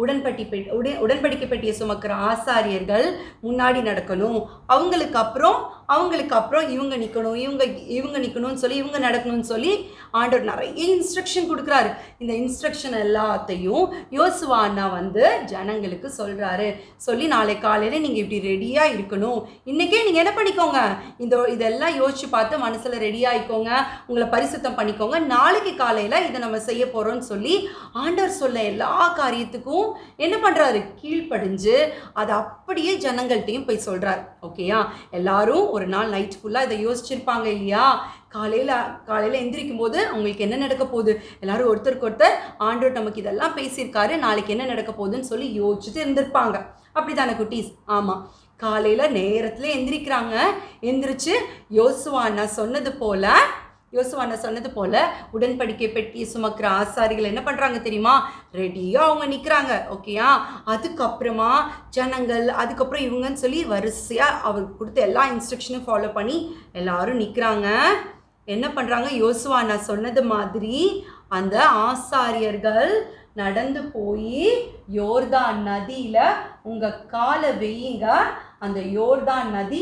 உடன்படிக்கை பெட்டியை சுமக்கிற ஆசாரியர்கள் முன்னாடி நடக்கணும். அவங்களுக்கு அப்புறம் இவங்க நிற்கணும்னு சொல்லி இவங்க நடக்கணும்னு சொல்லி ஆண்டவர் நிறைய இன்ஸ்ட்ரக்ஷன் கொடுக்குறாரு. இந்த இன்ஸ்ட்ரக்ஷன் எல்லாத்தையும் யோசுவானா வந்து ஜனங்களுக்கு சொல்கிறாரு. சொல்லி நாளை காலையில் நீங்கள் இப்படி ரெடியாக இருக்கணும். இன்றைக்கே நீங்கள் என்ன பண்ணிக்கோங்க, இதெல்லாம் யோசிச்சு பார்த்து மனசில் ரெடியாகிக்கோங்க, உங்களை பரிசுத்தம் பண்ணிக்கோங்க. நாளைக்கு காலையில் இதை நம்ம செய்ய போகிறோம்னு சொல்லி ஆண்டவர் சொல்ல எல்லா காரியத்துக்கும் என்ன பண்ணுறாரு, கீழ்ப்படிஞ்சு அதை அப்படியே ஜனங்கள்கிட்டையும் போய் சொல்கிறார். ஓகேயா? எல்லாரும் ஒரு நாள் நைட் ஃபுல்லாக இதை யோசிச்சிருப்பாங்க இல்லையா? காலையில் எந்திரிக்கும் போது அவங்களுக்கு என்ன நடக்க போகுது, எல்லாரும் ஒருத்தருக்கு ஒருத்தர் ஆண்டவர் நமக்கு இதெல்லாம் பேசியிருக்காரு, நாளைக்கு என்ன நடக்க போகுதுன்னு சொல்லி யோசிச்சுட்டு இருந்திருப்பாங்க. அப்படி தானே குட்டீஸ்? ஆமாம். காலையில் நேரத்தில் எந்திரிச்சு யோசுவானா சொன்னது போல உடன்படிக்கை பெட்டியை சுமக்கிற ஆசாரிகள் என்ன பண்ணுறாங்க தெரியுமா, ரெடியாக அவங்க நிற்கிறாங்க. ஓகேயா? அதுக்கப்புறமா ஜனங்கள், அதுக்கப்புறம் இவங்கன்னு சொல்லி வரிசையாக அவர் கொடுத்த எல்லா இன்ஸ்ட்ரக்ஷனும் ஃபாலோ பண்ணி எல்லாரும் நிற்கிறாங்க. என்ன பண்ணுறாங்க, யோசுவானா சொன்னது மாதிரி அந்த ஆசாரியர்கள் நடந்து போய் யோர்தான் நதியில் உங்கள் காலை வையுங்க, அந்த யோர்தான் நதி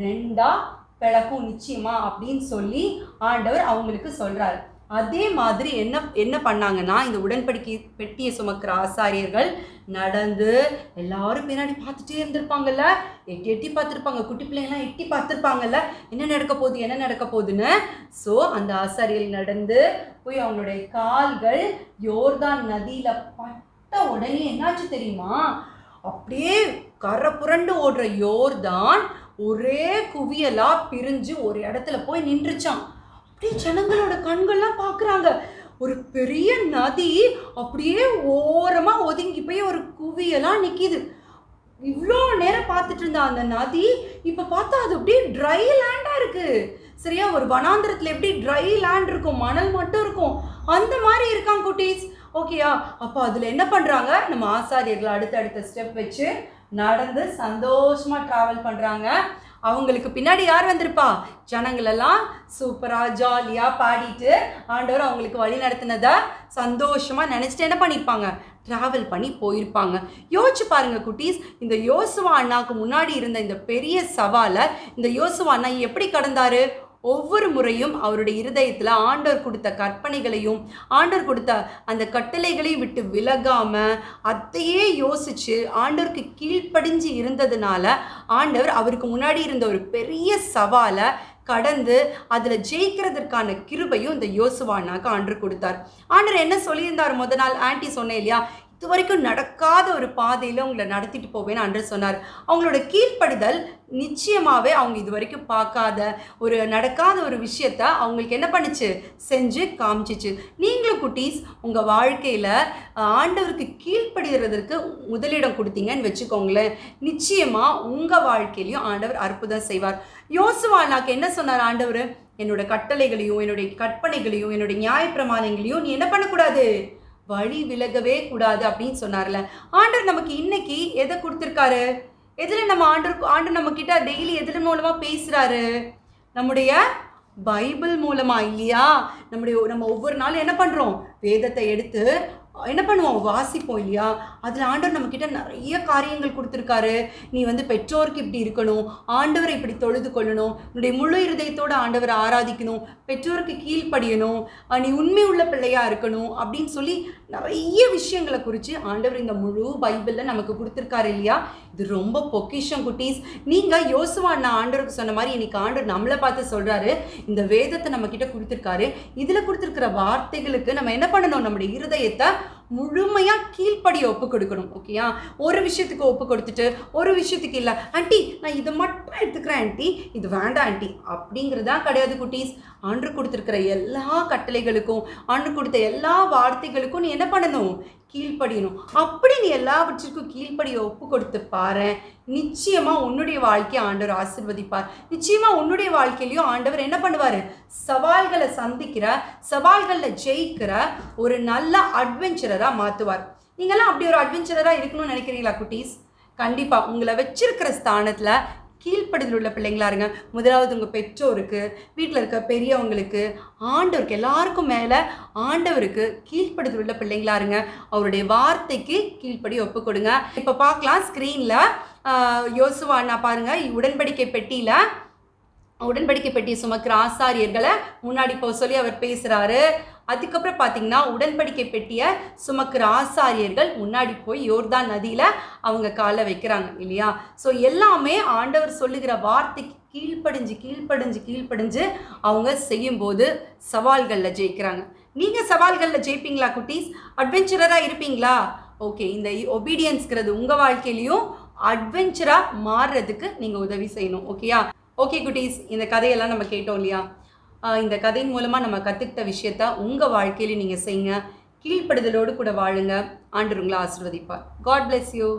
2 பிளக்கும் நிச்சயமா அப்படின்னு சொல்லி ஆண்டவர் அவங்களுக்கு சொல்கிறார். அதே மாதிரி என்ன பண்ணாங்கன்னா, இந்த உடன்படிக்கை பெட்டியை சுமக்கிற ஆசாரியர்கள் நடந்து எல்லாரும் பின்னாடி பார்த்துட்டே இருந்திருப்பாங்கல்ல, எட்டி பார்த்துருப்பாங்க. குட்டி பிள்ளைங்களாம் எட்டி பார்த்துருப்பாங்கல்ல, என்ன நடக்க போகுதுன்னு. ஸோ அந்த ஆசாரியர்கள் நடந்து போய் அவங்களுடைய கால்கள் யோர்தான் நதியில் பட்ட உடனே என்னாச்சு தெரியுமா, அப்படியே கரை புரண்டு ஓடுற யோர்தான் ஒரே குவியலாக பிரிஞ்சு ஒரு இடத்துல போய் நின்றுச்சான். அப்படியே ஜனங்களோட கண்கள்லாம் பார்க்குறாங்க, ஒரு பெரிய நதி அப்படியே ஓரமாக ஒதுங்கி போய் ஒரு குவியலாக நிற்கிது. இவ்வளோ நேரம் பார்த்துட்டு இருந்த அந்த நதி இப்போ பார்த்தா அது அப்படியே ட்ரை லேண்டாக இருக்குது. சரியா? ஒரு வனாந்திரத்தில் எப்படி ட்ரை லேண்ட் இருக்கும், மணல் மட்டும் இருக்கும், அந்த மாதிரி இருக்காங்க குட்டீஸ். ஓகேயா? அப்போ அதில் என்ன பண்ணுறாங்க, நம்ம ஆசாரியர்கள் அடுத்த ஸ்டெப் வச்சு நடந்து சந்தோஷமாக ட்ராவல் பண்ணுறாங்க. அவங்களுக்கு பின்னாடி யார் வந்திருப்பா, ஜனங்களெல்லாம் சூப்பராக ஜாலியாக பாடிட்டு ஆண்டவர் அவங்களுக்கு வழி நடத்தினதை சந்தோஷமாக நினச்சிட்டு என்ன பண்ணியிருப்பாங்க, ட்ராவல் பண்ணி போயிருப்பாங்க. யோசிச்சு பாருங்கள் குட்டீஸ், இந்த யோசுவா அண்ணாவுக்கு முன்னாடி இருந்த இந்த பெரிய சவாலை இந்த யோசுவா அண்ணா எப்படி கடந்தார்? ஒவ்வொரு முறையும் அவருடைய இருதயத்தில் ஆண்டவர் கொடுத்த கற்பனைகளையும் ஆண்டவர் கொடுத்த அந்த கட்டளைகளையும் விட்டு விலகாமல் அதையே யோசித்து ஆண்டவருக்கு கீழ்ப்படிஞ்சு இருந்ததுனால ஆண்டவர் அவருக்கு முன்னாடி இருந்த ஒரு பெரிய சவாலை கடந்து அதில் ஜெயிக்கிறதுக்கான கிருபையும் இந்த யோசுவானாக்கு ஆண்டவர் கொடுத்தார். ஆண்டவர் என்ன சொல்லியிருந்தார் முத நாள், ஆன்ட்டி சொன்னேன் இல்லையா, இது வரைக்கும் நடக்காத ஒரு பாதையில் உங்களை நடத்திட்டு போவேன்னு ஆண்டவர் சொன்னார். அவங்களோட கீழ்ப்படிதல் நிச்சயமாகவே அவங்க இது வரைக்கும் பார்க்காத ஒரு நடக்காத ஒரு விஷயத்த அவங்களுக்கு என்ன பண்ணுச்சு, செஞ்சு காமிச்சிச்சு. நீங்களும் குட்டீஸ் உங்கள் வாழ்க்கையில் ஆண்டவருக்கு கீழ்ப்படுகிறதற்கு முதலிடம் கொடுத்தீங்கன்னு வச்சுக்கோங்களேன், நிச்சயமாக உங்கள் வாழ்க்கையிலையும் ஆண்டவர் அற்புதம் செய்வார். யோசுவானாக்கு என்ன சொன்னார் ஆண்டவர், என்னோட கட்டளைகளையும் என்னுடைய கற்பனைகளையும் என்னுடைய நியாயப்பிரமாணங்களையும் நீ என்ன பண்ணக்கூடாது, வழி விலகவே கூடாது அப்படின்னு சொன்னார்ல. ஆண்டவர் நமக்கு இன்னைக்கு எதை கொடுத்துருக்காரு, எதில் நம்ம ஆண்டவர் நம்ம கிட்ட டெய்லி எதில் மூலமாக பேசுகிறாரு, நம்முடைய பைபிள் மூலமாக இல்லையா? நம்ம ஒவ்வொரு நாளும் என்ன பண்ணுறோம், வேதத்தை எடுத்து என்ன பண்ணுவோம், வாசிப்போம் இல்லையா? அதில் ஆண்டவர் நம்மக்கிட்ட நிறைய காரியங்கள் கொடுத்துருக்காரு. நீ வந்து பெற்றோருக்கு இப்படி இருக்கணும், ஆண்டவரை இப்படி தொழுது கொள்ளணும், உன்னுடைய முழு இருதயத்தோடு ஆண்டவரை ஆராதிக்கணும், பெற்றோருக்கு கீழ்ப்படியணும், நீ உண்மை உள்ள பிள்ளையாக இருக்கணும் அப்படின்னு சொல்லி நிறைய விஷயங்களை குறித்து ஆண்டவர் இந்த முழு பைபிளில் நமக்கு கொடுத்துருக்காரு இல்லையா? இது ரொம்ப பொக்கிஷம் குட்டீஸ். நீங்கள் யோசுவா அண்ணா ஆண்டவருக்கு சொன்ன மாதிரி இன்னைக்கு ஆண்டவர் நம்மளை பார்த்து சொல்கிறாரு, இந்த வேதத்தை நம்மக்கிட்ட கொடுத்துருக்காரு. இதில் கொடுத்துருக்கிற வார்த்தைகளுக்கு நம்ம என்ன பண்ணணும், நம்முடைய இருதயத்தை முழுமையாக கீழ்ப்படியை ஒப்பு கொடுக்கணும். ஓகேயா? ஒரு விஷயத்துக்கு ஒப்பு கொடுத்துட்டு ஒரு விஷயத்துக்கு இல்லை, ஆண்டி நான் இதை மட்டும் எடுத்துக்கிறேன் ஆண்டி, இது வேண்டாம் ஆண்டி அப்படிங்கிறதான் கிடையாது குட்டீஸ். ஆண்டு கொடுத்துருக்கிற எல்லா கட்டளைகளுக்கும் ஆண்டு கொடுத்த எல்லா வார்த்தைகளுக்கும் நீ என்ன பண்ணணும், கீழ்ப்படியணும். அப்படி நீ எல்லாவற்றிற்கும் கீழ்ப்படியை ஒப்பு கொடுத்து பாரு, நிச்சயமாக உன்னுடைய வாழ்க்கையை ஆண்டவர் ஆசீர்வதிப்பார். நிச்சயமாக உன்னுடைய வாழ்க்கையிலையும் ஆண்டவர் என்ன பண்ணுவார், சவால்களை சந்திக்கிற, சவால்களில் ஜெயிக்கிற ஒரு நல்ல அட்வென்ச்சரராக மாற்றுவார். நீங்களாம் அப்படி ஒரு அட்வென்ச்சரராக இருக்கணும்னு நினைக்கிறீங்களா குட்டீஸ்? கண்டிப்பாக உங்களை வச்சிருக்கிற ஸ்தானத்தில் கீழ்ப்படுதல் உள்ள பிள்ளைங்களா இருங்க. முதலாவது உங்கள் பெற்றோருக்கு, வீட்டில் இருக்க பெரியவங்களுக்கு, ஆண்டவருக்கு, எல்லாருக்கும் மேலே ஆண்டவருக்கு கீழ்ப்படுதல் உள்ள பிள்ளைங்களா இருங்க. அவருடைய வார்த்தைக்கு கீழ்ப்படி ஒப்பு கொடுங்க. இப்போ பார்க்கலாம் ஸ்க்ரீனில் யோசுவா அண்ணா பாருங்கள், உடன்படிக்கை பெட்டியை சுமக்கிற ஆசாரியர்களை முன்னாடி போக சொல்லி அவர் பேசுகிறாரு. அதுக்கப்புறம் பார்த்தீங்கன்னா உடன்படிக்கை பெட்டியை சுமக்கிற ஆசாரியர்கள் முன்னாடி போய் யோர்தான் நதியில் அவங்க காலை வைக்கிறாங்க இல்லையா? ஸோ எல்லாமே ஆண்டவர் சொல்லுகிற வார்த்தைக்கு கீழ்ப்படிஞ்சு அவங்க செய்யும்போது சவால்களில் ஜெயிக்கிறாங்க. நீங்கள் சவால்களில் ஜெயிப்பீங்களா குட்டீஸ்? அட்வென்ச்சரராக இருப்பீங்களா? ஓகே, இந்த ஒபீடியன்ஸ்ங்கிறது உங்கள் வாழ்க்கையிலையும் அட்வென்ச்சராக மாறுறதுக்கு நீங்கள் உதவி செய்யணும். ஓகேயா? ஓகே குட்டீஸ், இந்த கதையெல்லாம் நம்ம கேட்டோம் இல்லையா? இந்த கதையின் மூலமாக நம்ம கற்றுக்கிட்ட விஷயத்த உங்கள் வாழ்க்கையில நீங்கள் செய்யுங்க. கீழ்ப்படுதலோடு கூட வாழுங்க. ஆண்டவர் உங்களை ஆசீர்வதிப்பார். God bless you.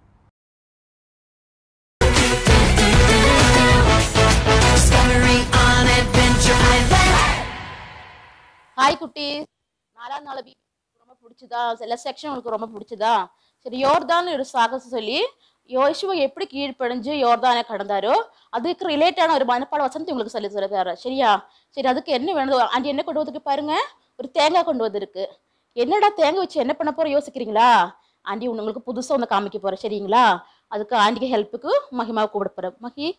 ஹாய் குட்டீஸ், 4ஆம் நாள் ரொம்ப பிடிச்சதா? எல்லா செக்ஷன் உங்களுக்கு ரொம்ப பிடிச்சதா? சரி, யோர்தான் ஒரு சாகசம் சொல்லி யோசுவா எப்படி கீழ்ப்படிஞ்சு யோர்தானை கடந்தாரோ அதுக்கு ரிலேட்டான ஒரு மனப்பாட வசனத்தை உங்களுக்கு சொல்ல தர. சரியா? சரி, அதுக்கு என்ன வேணும்? ஆண்டி என்ன கொண்டு வந்திருக்கு பாருங்க, ஒரு தேங்காய் கொண்டு வந்திருக்கு. என்னடா தேங்காய் வச்சு என்ன பண்ண போற யோசிக்கிறீங்களா? ஆண்டி உங்களுக்கு புதுசாக ஒன்று காமிக்க போறேன். சரிங்களா? அதுக்கு ஆண்டிக்கு ஹெல்ப்புக்கு மகிமாவை கூப்பிட போறேன். மகி,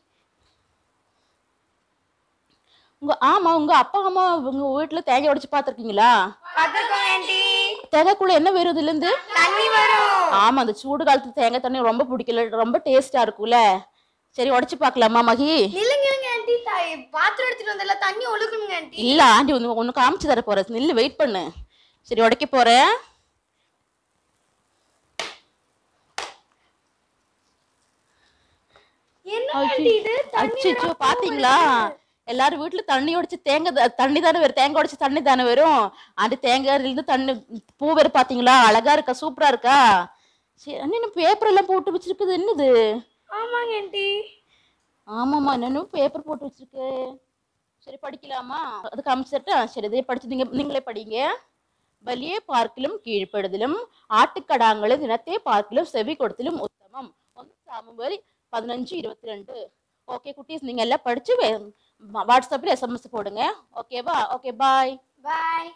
உங்க அப்பா அம்மா உங்க வீட்டுல தேங்காய் உடைச்சு பாத்திருக்கீங்களா? தேங்காய்க்குள்ள என்ன வரும்? இதுல இருந்து தண்ணி வரும். ஆமா, அந்த சூடு காலத்து தேங்காய் தண்ணி ரொம்ப பிடிக்கல, ரொம்ப டேஸ்டா இருக்கும்ல. சரி, உடைச்சு பார்க்கலாமா மகி? நில்லுங்க ஆண்டி, பாத்திரம் எடுத்துட்டு வந்தல தண்ணி ஒழுக்கணுங்க ஆண்டி. இல்ல ஆண்டி ஒன்னு காமிச்சு தர போறேன், நில்லு, வெயிட் பண்ணு. சரி, உடைக்க போறேன். என்ன ஆண்டி இது? அச்சோ, பாத்தீங்களா? எல்லாரும் வீட்டுல தண்ணி உடைச்சு தண்ணி தானே வரும், தேங்காய் உடைச்சு தண்ணி தானே வரும். அந்த தேங்காயில இருந்து தண்ணி பூ வரும். பாத்தீங்களா? அழகா இருக்கா? சூப்பரா இருக்கா? சரி, அண்ணன் பேப்பர் எல்லாம் போட்டு வச்சிருக்குது, என்னது? ஆமாங்க ஆண்டி. ஆமாம்மா, என்னன்னு பேப்பர் போட்டு வச்சிருக்கு. சரி, படிக்கலாமா? அது காமிச்சிட்டா? சரி, இதே படிச்சு நீங்களே படிங்க. பலியே பார்க்கிலும் கீழ்ப்படுதலும் ஆட்டுக்கடாங்களும் தினத்தை பார்க்கிலும் செவி கொடுத்தலும் உத்தமம். 1 சாமுவேல் 15:22. ஓகே குட்டீஸ், நீங்க எல்லாம் படிச்சு வாட்ஸ்அப்ல SMS போடுங்க. ஓகேவா? Okay, bye bye.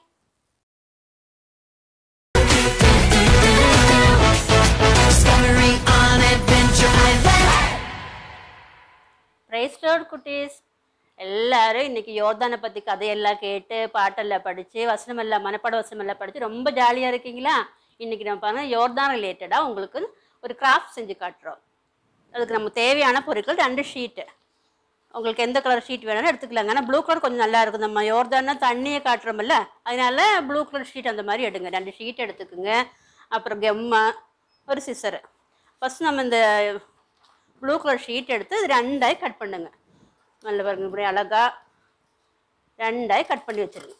Praise lord குட்டீஸ், எல்லாரும் இன்னைக்கு யோர்தானை பற்றி கதையெல்லாம் கேட்டு பாட்டெல்லாம் படித்து வசனமெல்லாம் மனப்பாட வசனமெல்லாம் படித்து ரொம்ப ஜாலியாக இருக்கீங்களா? இன்றைக்கி நம்ம பாருங்கள், யோர்தான் ரிலேட்டடாக உங்களுக்கு ஒரு கிராஃப்ட் செஞ்சு காட்டுறோம். அதுக்கு நம்ம தேவையான பொருட்கள் 2 ஷீட்டு. உங்களுக்கு எந்த கலர் ஷீட் வேணாலும் எடுத்துக்கலாங்க. ஆனால் ப்ளூ கலர் கொஞ்சம் நல்லா இருக்கும். நம்ம யோர்தான்னா தண்ணியை காட்டுறோம்ல, அதனால ப்ளூ கலர் ஷீட் அந்த மாதிரி எடுங்க. 2 ஷீட் எடுத்துக்குங்க. அப்புறம் கெம்மா, ஒரு சிசரு. ஃபஸ்ட் நம்ம இந்த ப்ளூ கலர் ஷீட் எடுத்து இது 2ஆக கட் பண்ணுங்க. நல்ல பாருங்க, இப்படி அழகாக 2ஆக கட் பண்ணி வச்சுருங்க.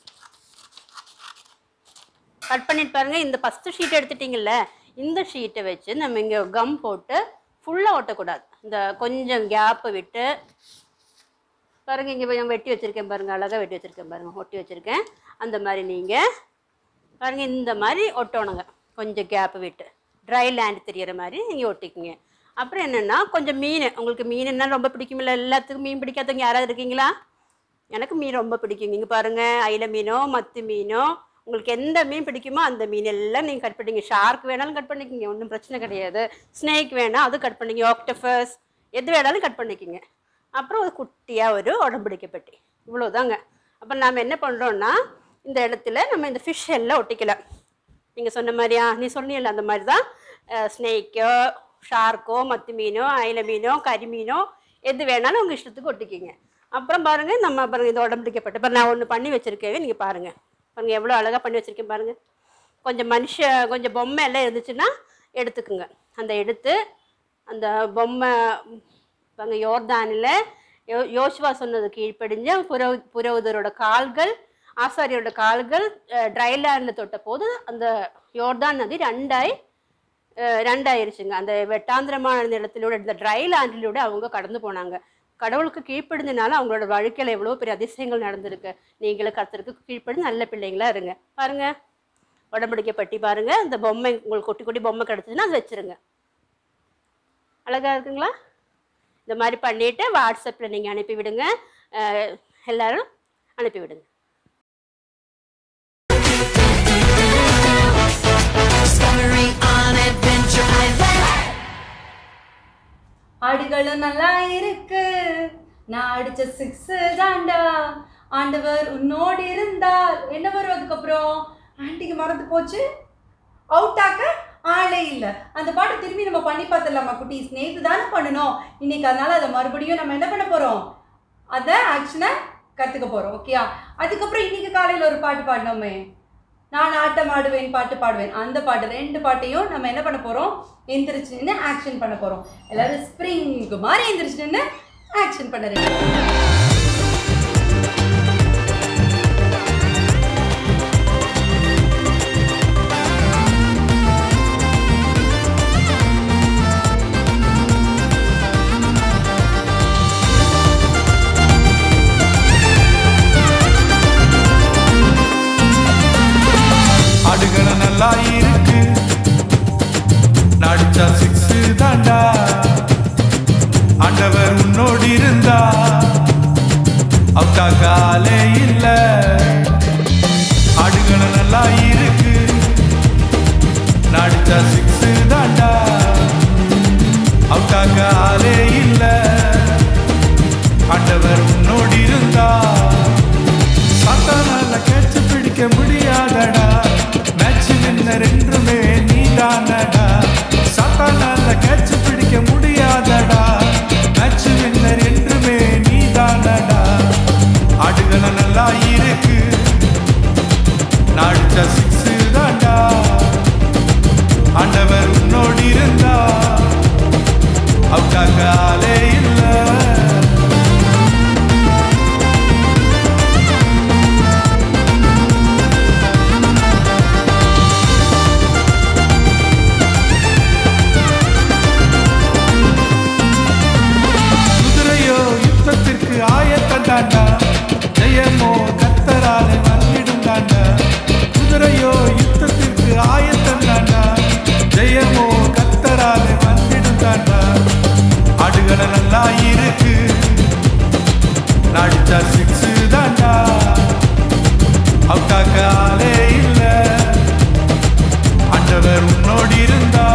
கட் பண்ணிட்டு பாருங்கள், இந்த ஃபஸ்ட்டு ஷீட் எடுத்துட்டிங்கல்ல, இந்த ஷீட்டை வச்சு நம்ம இங்கே கம் போட்டு ஃபுல்லாக ஒட்டக்கூடாது. இந்த கொஞ்சம் கேப்பை விட்டு பாருங்கள், இங்கே நான் வெட்டி வச்சுருக்கேன் பாருங்கள், அழகாக வெட்டி வச்சுருக்கேன் பாருங்கள், ஒட்டி வச்சுருக்கேன். அந்த மாதிரி நீங்கள் பாருங்கள், இந்த மாதிரி ஒட்டணுங்க. கொஞ்சம் கேப்பு விட்டு ட்ரை லேண்ட் தெரிகிற மாதிரி நீங்கள் ஒட்டிக்குங்க. அப்புறம் என்னென்னா, கொஞ்சம் மீன், உங்களுக்கு மீனுன்னா ரொம்ப பிடிக்குமில்ல, எல்லாத்துக்கும் மீன் பிடிக்காதவங்க யாராவது இருக்கீங்களா? எனக்கு மீன் ரொம்ப பிடிக்குங்க. இங்கே பாருங்கள், அயில மீனோ மத்தி மீனோ உங்களுக்கு எந்த மீன் பிடிக்குமோ அந்த மீன் எல்லாம் நீங்கள் கட் பண்ணிங்க. ஷார்க் வேணாலும் கட் பண்ணிக்கிங்க, ஒன்றும் பிரச்சனை கிடையாது. ஸ்னேக் வேணால் அது கட் பண்ணிங்க, ஆக்டோபஸ் எது வேணாலும் கட் பண்ணிக்கிங்க. அப்புறம் ஒரு குட்டியாக ஒரு உடம்புடிக்கை பெட்டி, இவ்வளோதாங்க. அப்புறம் நாம் என்ன பண்ணுறோன்னா இந்த இடத்துல நம்ம இந்த ஃபிஷ் எல்லாம் ஒட்டிக்கலாம். நீங்கள் சொன்ன மாதிரியா, நீ சொன்னீங்கல்ல அந்த மாதிரி தான் ஸ்னேக்கோ ஷார்க்கோ மத்தி மீனோ அயில மீனோ கறி மீனோ எது வேணாலும் உங்கள் இஷ்டத்துக்கு ஒட்டிக்கிங்க. அப்புறம் பாருங்கள், நம்ம பாருங்கள் இது உடம்புடிக்கப்பட்ட இப்போ நான் ஒன்று பண்ணி வச்சுருக்கேன், நீங்கள் பாருங்கள் பாருங்கள் எவ்வளோ அழகாக பண்ணி வச்சுருக்கேன் பாருங்கள். கொஞ்சம் பொம்மை எல்லாம் இருந்துச்சுன்னா எடுத்துக்குங்க. அந்த எடுத்து அந்த பொம்மை பாருங்க, யோர்தானில் யோசுவா சொன்னது கீழ்ப்படிஞ்ச புரோகிதரோட கால்கள் ஆசாரியோட கால்கள் ட்ரைலேண்டில் தொட்ட போது அந்த யோர்தான் நதி ரெண்டாயிருச்சுங்க. அந்த வெட்டாந்திரமான நிலத்திலூட இந்த ட்ரைலேண்டிலூட அவங்க கடந்து போனாங்க. கடவுளுக்கு கீழ்ப்படிஞ்சனால அவங்களோட வாழ்க்கையில் எவ்வளோ பெரிய அதிசயங்கள் நடந்திருக்கு. நீங்களும் கர்த்தருக்கு கீழ்ப்படிஞ்சு நல்ல பிள்ளைங்களா இருங்க. பாருங்கள் உடம்புடிக்கை பட்டி பாருங்கள். இந்த பொம்மை உங்களுக்கு குட்டி குட்டி பொம்மை கிடச்சிதுன்னா அது வச்சுருங்க. அழகாக இருக்குங்களா? இந்த மாதிரி பண்ணிவிட்டு வாட்ஸ்அப்பில் நீங்கள் அனுப்பிவிடுங்க, எல்லோரும் அனுப்பிவிடுங்க. ஆடுகளும் நல்லா இருக்கு, நான் அடிச்ச 6 தாண்டா, ஆண்டவர் உன்னோடு இருந்தால் என்ன வரும் அதுக்கப்புறம்? ஆண்டிக்கு மறந்து போச்சு, அவுட்டாக்க ஆளே இல்லை. அந்த பாட்டை திரும்பி நம்ம பண்ணி பார்த்துடலாமா குட்டீஸ்? நேற்று தானே பண்ணணும் இன்னைக்கு, அதனால அதை மறுபடியும் நம்ம என்ன பண்ண போகிறோம்? அதை ஆக்ஷனை கற்றுக்க போகிறோம். ஓகேயா? அதுக்கப்புறம் இன்னைக்கு காலையில் ஒரு பாட்டு பாடினோமே, நான் ஆட்டம் ஆடுவேன் பாட்டு பாடுவேன், அந்த பாட்டு 2 பாட்டையும் நம்ம என்ன பண்ண போகிறோம்? எந்திரிச்சு நின்று ஆக்ஷன் பண்ண போகிறோம். எல்லாரும் ஸ்ப்ரிங்கு மாதிரி எந்திரிச்சு நின்று ஆக்ஷன் பண்ணுறீங்க. ஆடுகளை நல்லா இருக்கு, நடிச்சா 6 தாண்டா, ஆண்டவர் உன்னோடு இருந்தா அவுட்டா காலே இல்ல. ஆடுகளை நல்லா இருக்கு, நடிச்சா 6 தாண்டா, அவுட்டா காலே இல்ல. ஆண்டவர் உன்னோடு இருந்தா சாத்தானால கேட்ச பிடிக்க முடியாதடா, ரெண்டுமே நீதானடா. சாத்தானால கேட்ச் பிடிக்க முடியாதடா, மேட்ச் வின்னர் என்றுமே நீதானடா. ஆடுகளை நல்லா இருக்கு, நாடிச்ச 6 தாண்டா, ஆண்டவர் உன்னோடு இருந்தா அவுட்டாக ஆளே இல்லை. ஆயத்தந்தாண்டா, ஜெயமோ கர்த்தராலே வந்திடும் தாண்டா. குதிரையோ யுத்தத்திற்கு ஆயத்தந்தாண்டா, ஜெயமோ கர்த்தராலே வந்திடும் தாண்டா. ஆடுகளை நல்லா இருக்கு, நாடிச்சா 6 தாண்டா, அவுட்டாக்க ஆளே இல்ல. ஆண்டவர் உன்னோடு இருந்தா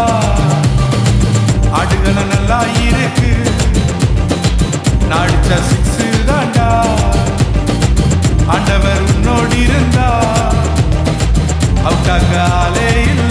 ஆடுகளை நல்லா இருக்கு, நாடிச்ச 6 தாண்டா, ஆண்டவர் உன்னோடு இருந்தா அவுட்டாக ஆளே இல்ல.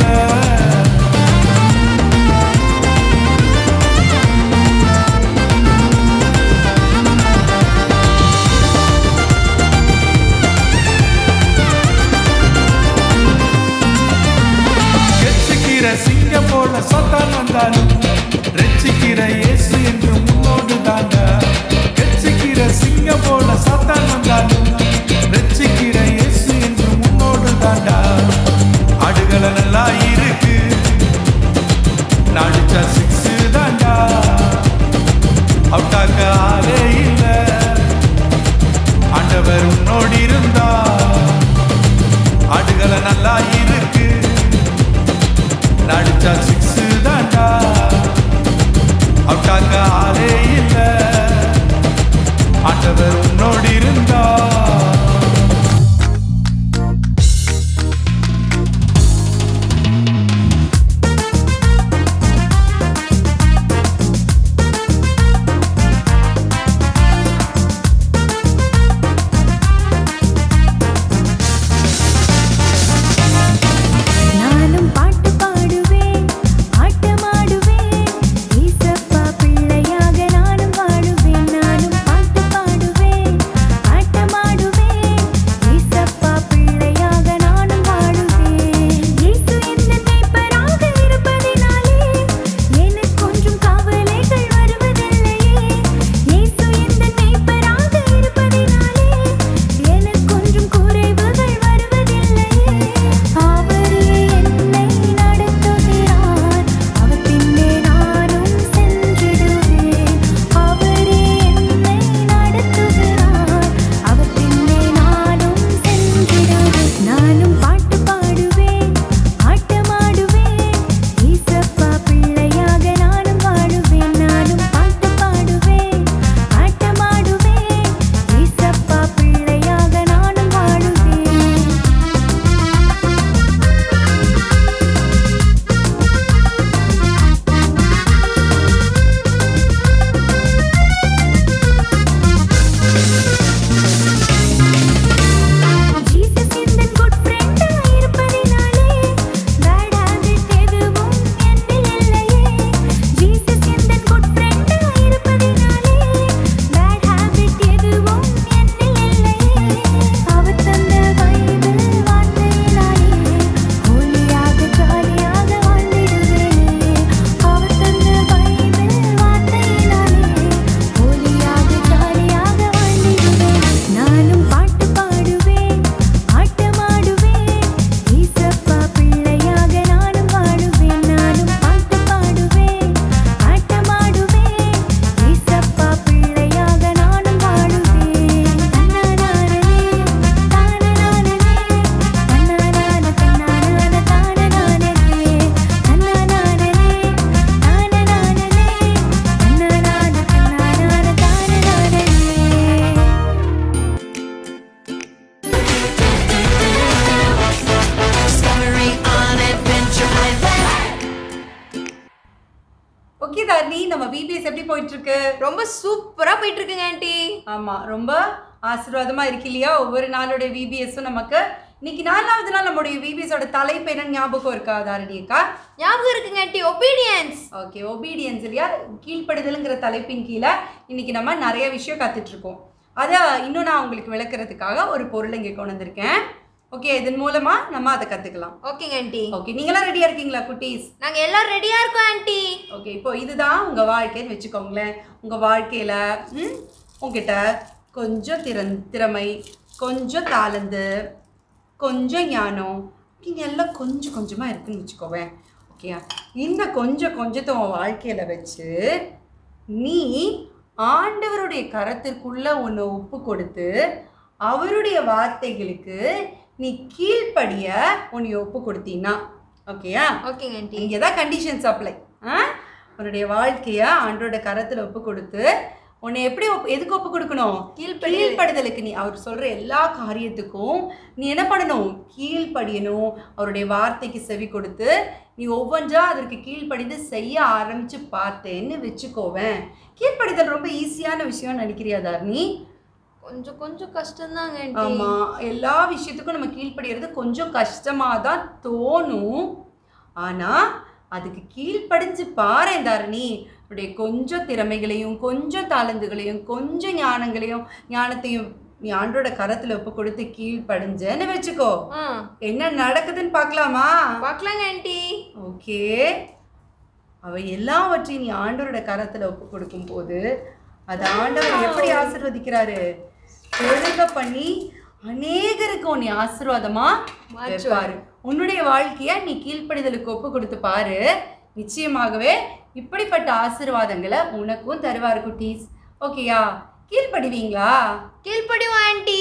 கெச்சிக்கிற சிங்கம் போல சத்தான் வந்தாலும் ரட்சிக்கிற இயேசு என்று முன்னோடு தாண்டா. சிங்கம் போல சாத்தான் வந்தாலும் ரட்சிக்கிற இயேசு என்று முன்னோடு தாண்டா. ஆடுகளை நல்லா இருக்கு, நாடிச்சா 6 தாண்டா, அவுட்டாக்க ஆளே இல்ல. ஆண்டவர் உன்னோடு இருந்தா ஆடுகளை நல்லா இருக்கு, நாடிச்சா 6 தாண்டா, அவுட்டாக்க ஆளே இல்ல. ஆண்டவர் நம்ம விபிஎஸ் எப்படி போயிட்டு இருக்கு? ரொம்ப சூப்பரா போயிட்டு இருக்குங்க ஆண்டி. ஆமா, ரொம்ப ஆசீர்வாதமா இருக்கு இல்லையா? ஒவ்வொரு நாளோட விபிஎஸும் நமக்கு. இன்னைக்கு 4வது நாள் நம்மளுடைய விபிஎஸோட தலைப்பு என்ன ஞாபகம் இருக்கா தாரணி அக்கா? ஞாபகம் இருக்குங்க ஆண்டி, ஒபீடியன்ஸ். ஓகே, ஒபீடியன்ஸ் இல்லையா? கீழ்ப்படுதலுங்கிற தலைப்பின் கீழே இன்னைக்கு நம்ம நிறைய விஷயம் கத்துட்டு இருக்கோம். அதை இன்னும் நான் உங்களுக்கு விளக்குறதுக்காக ஒரு பொருள் இங்கே கொண்டு வந்திருக்கேன். ஓகே, இதன் மூலமா நம்ம அதை கத்துக்கலாம். ஓகேங்க ஆண்டி. ஓகே, நீங்களாம் ரெடியா இருக்கீங்களா குட்டீஸ்? நாங்க எல்லாரும் ரெடியா இருக்கோம் ஆண்டி. ஓகே, இப்போ இதுதான் உங்க வாழ்க்கைன்னு வச்சுக்கோங்களேன். உங்க வாழ்க்கையில உங்ககிட்ட கொஞ்சம் திறமை, கொஞ்சம் தாளந்து, கொஞ்சம் ஞானம், இப்படின்னு எல்லாம் கொஞ்சம் கொஞ்சமாக இருக்குன்னு வச்சுக்கோவேன். ஓகே, இந்த கொஞ்சத்தை உன் வாழ்க்கையில் வச்சு நீ ஆண்டவருடைய கரத்திற்குள்ள உன்னை ஒப்பு கொடுத்து அவருடைய வார்த்தைகளுக்கு நீ கீழ்ப்படிய உன்னை ஒப்பு கொடுத்தீன்னா, ஓகேயா? ஓகேங்க ஆண்டி. இங்கே தான் கண்டிஷன்ஸ் அப்ளை. உன்னுடைய வாழ்க்கையை ஆண்டோட கரத்தில் ஒப்பு கொடுத்து உன்னை எப்படி எதுக்கு ஒப்பு கொடுக்கணும்? கீழ்ப்படுதலுக்கு. நீ அவர் சொல்கிற எல்லா காரியத்துக்கும் நீ என்ன பண்ணணும்? கீழ்ப்படியணும். அவருடைய வார்த்தைக்கு செவி கொடுத்து நீ ஒவ்வொன்றா அதற்கு கீழ்ப்படிந்து செய்ய ஆரம்பித்து பார்த்தேன்னு வச்சுக்கோவேன். கீழ்ப்படிதல் ரொம்ப ஈஸியான விஷயம்னு நினைக்கிறியா தாரணி? கொஞ்சம் கஷ்டம்தாங்க ஆண்டி. ஆமாம், எல்லா விஷயத்துக்கும் நம்ம கீழ்ப்படிகிறது கொஞ்சம் கஷ்டமாக தான் தோணும். ஆனால் அதுக்கு கீழ்ப்படிஞ்சு பாரு தாரணி. உடைய கொஞ்சம் திறமைகளையும், கொஞ்சம் தாளந்துகளையும், கொஞ்சம் ஞானத்தையும் நீ ஆண்டோட கரத்தில் ஒப்பு கொடுத்து கீழ்ப்படிஞ்சேன்னு வச்சுக்கோ. என்ன நடக்குதுன்னு பார்க்கலாமா? பார்க்கலாங்க ஆண்டி. ஓகே, அவ எல்லாவற்றையும் நீ ஆண்டோட கரத்தில் ஒப்பு கொடுக்கும் போது அது ஆண்டவர் எப்படி ஆசீர்வதிக்கிறாரு? பெருக பண்ணி அநேகருக்கு உன்னை ஆசீர்வாதமா வைப்பாரு. உன்னுடைய வாழ்க்கைய நீ கீழ்ப்படிதலுக்கு ஒப்பு கொடுத்து பாரு. நிச்சயமாகவே இப்படிப்பட்ட ஆசீர்வாதங்களை உனக்கும் தருவார் குட்டீஸ். ஓகேயா? கீழ்ப்படிவீங்களா? கீழ்ப்படிவோம் ஆண்டி.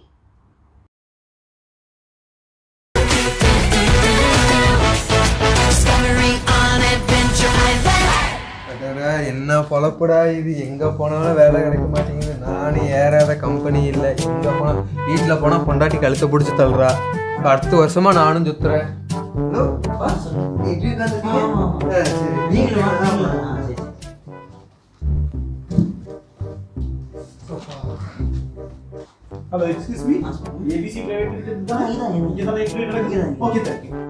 என்ன பொழப்புடா இது, எங்க போனாலும் வேலை கிடைக்க மாட்டேங்குது. நானும் ஏறாத கம்பெனி இல்லை. எங்க போனா வீட்டில் போனா பொண்டாட்டி கழுத்தை பிடிச்சி தள்ளுறா. அடுத்த வருஷமா நானும் சுத்துறேன். Hello, excuse me. ABC Private Limited. இங்க தான் இன்டர்வியூ நடக்குது. Okay, thank you.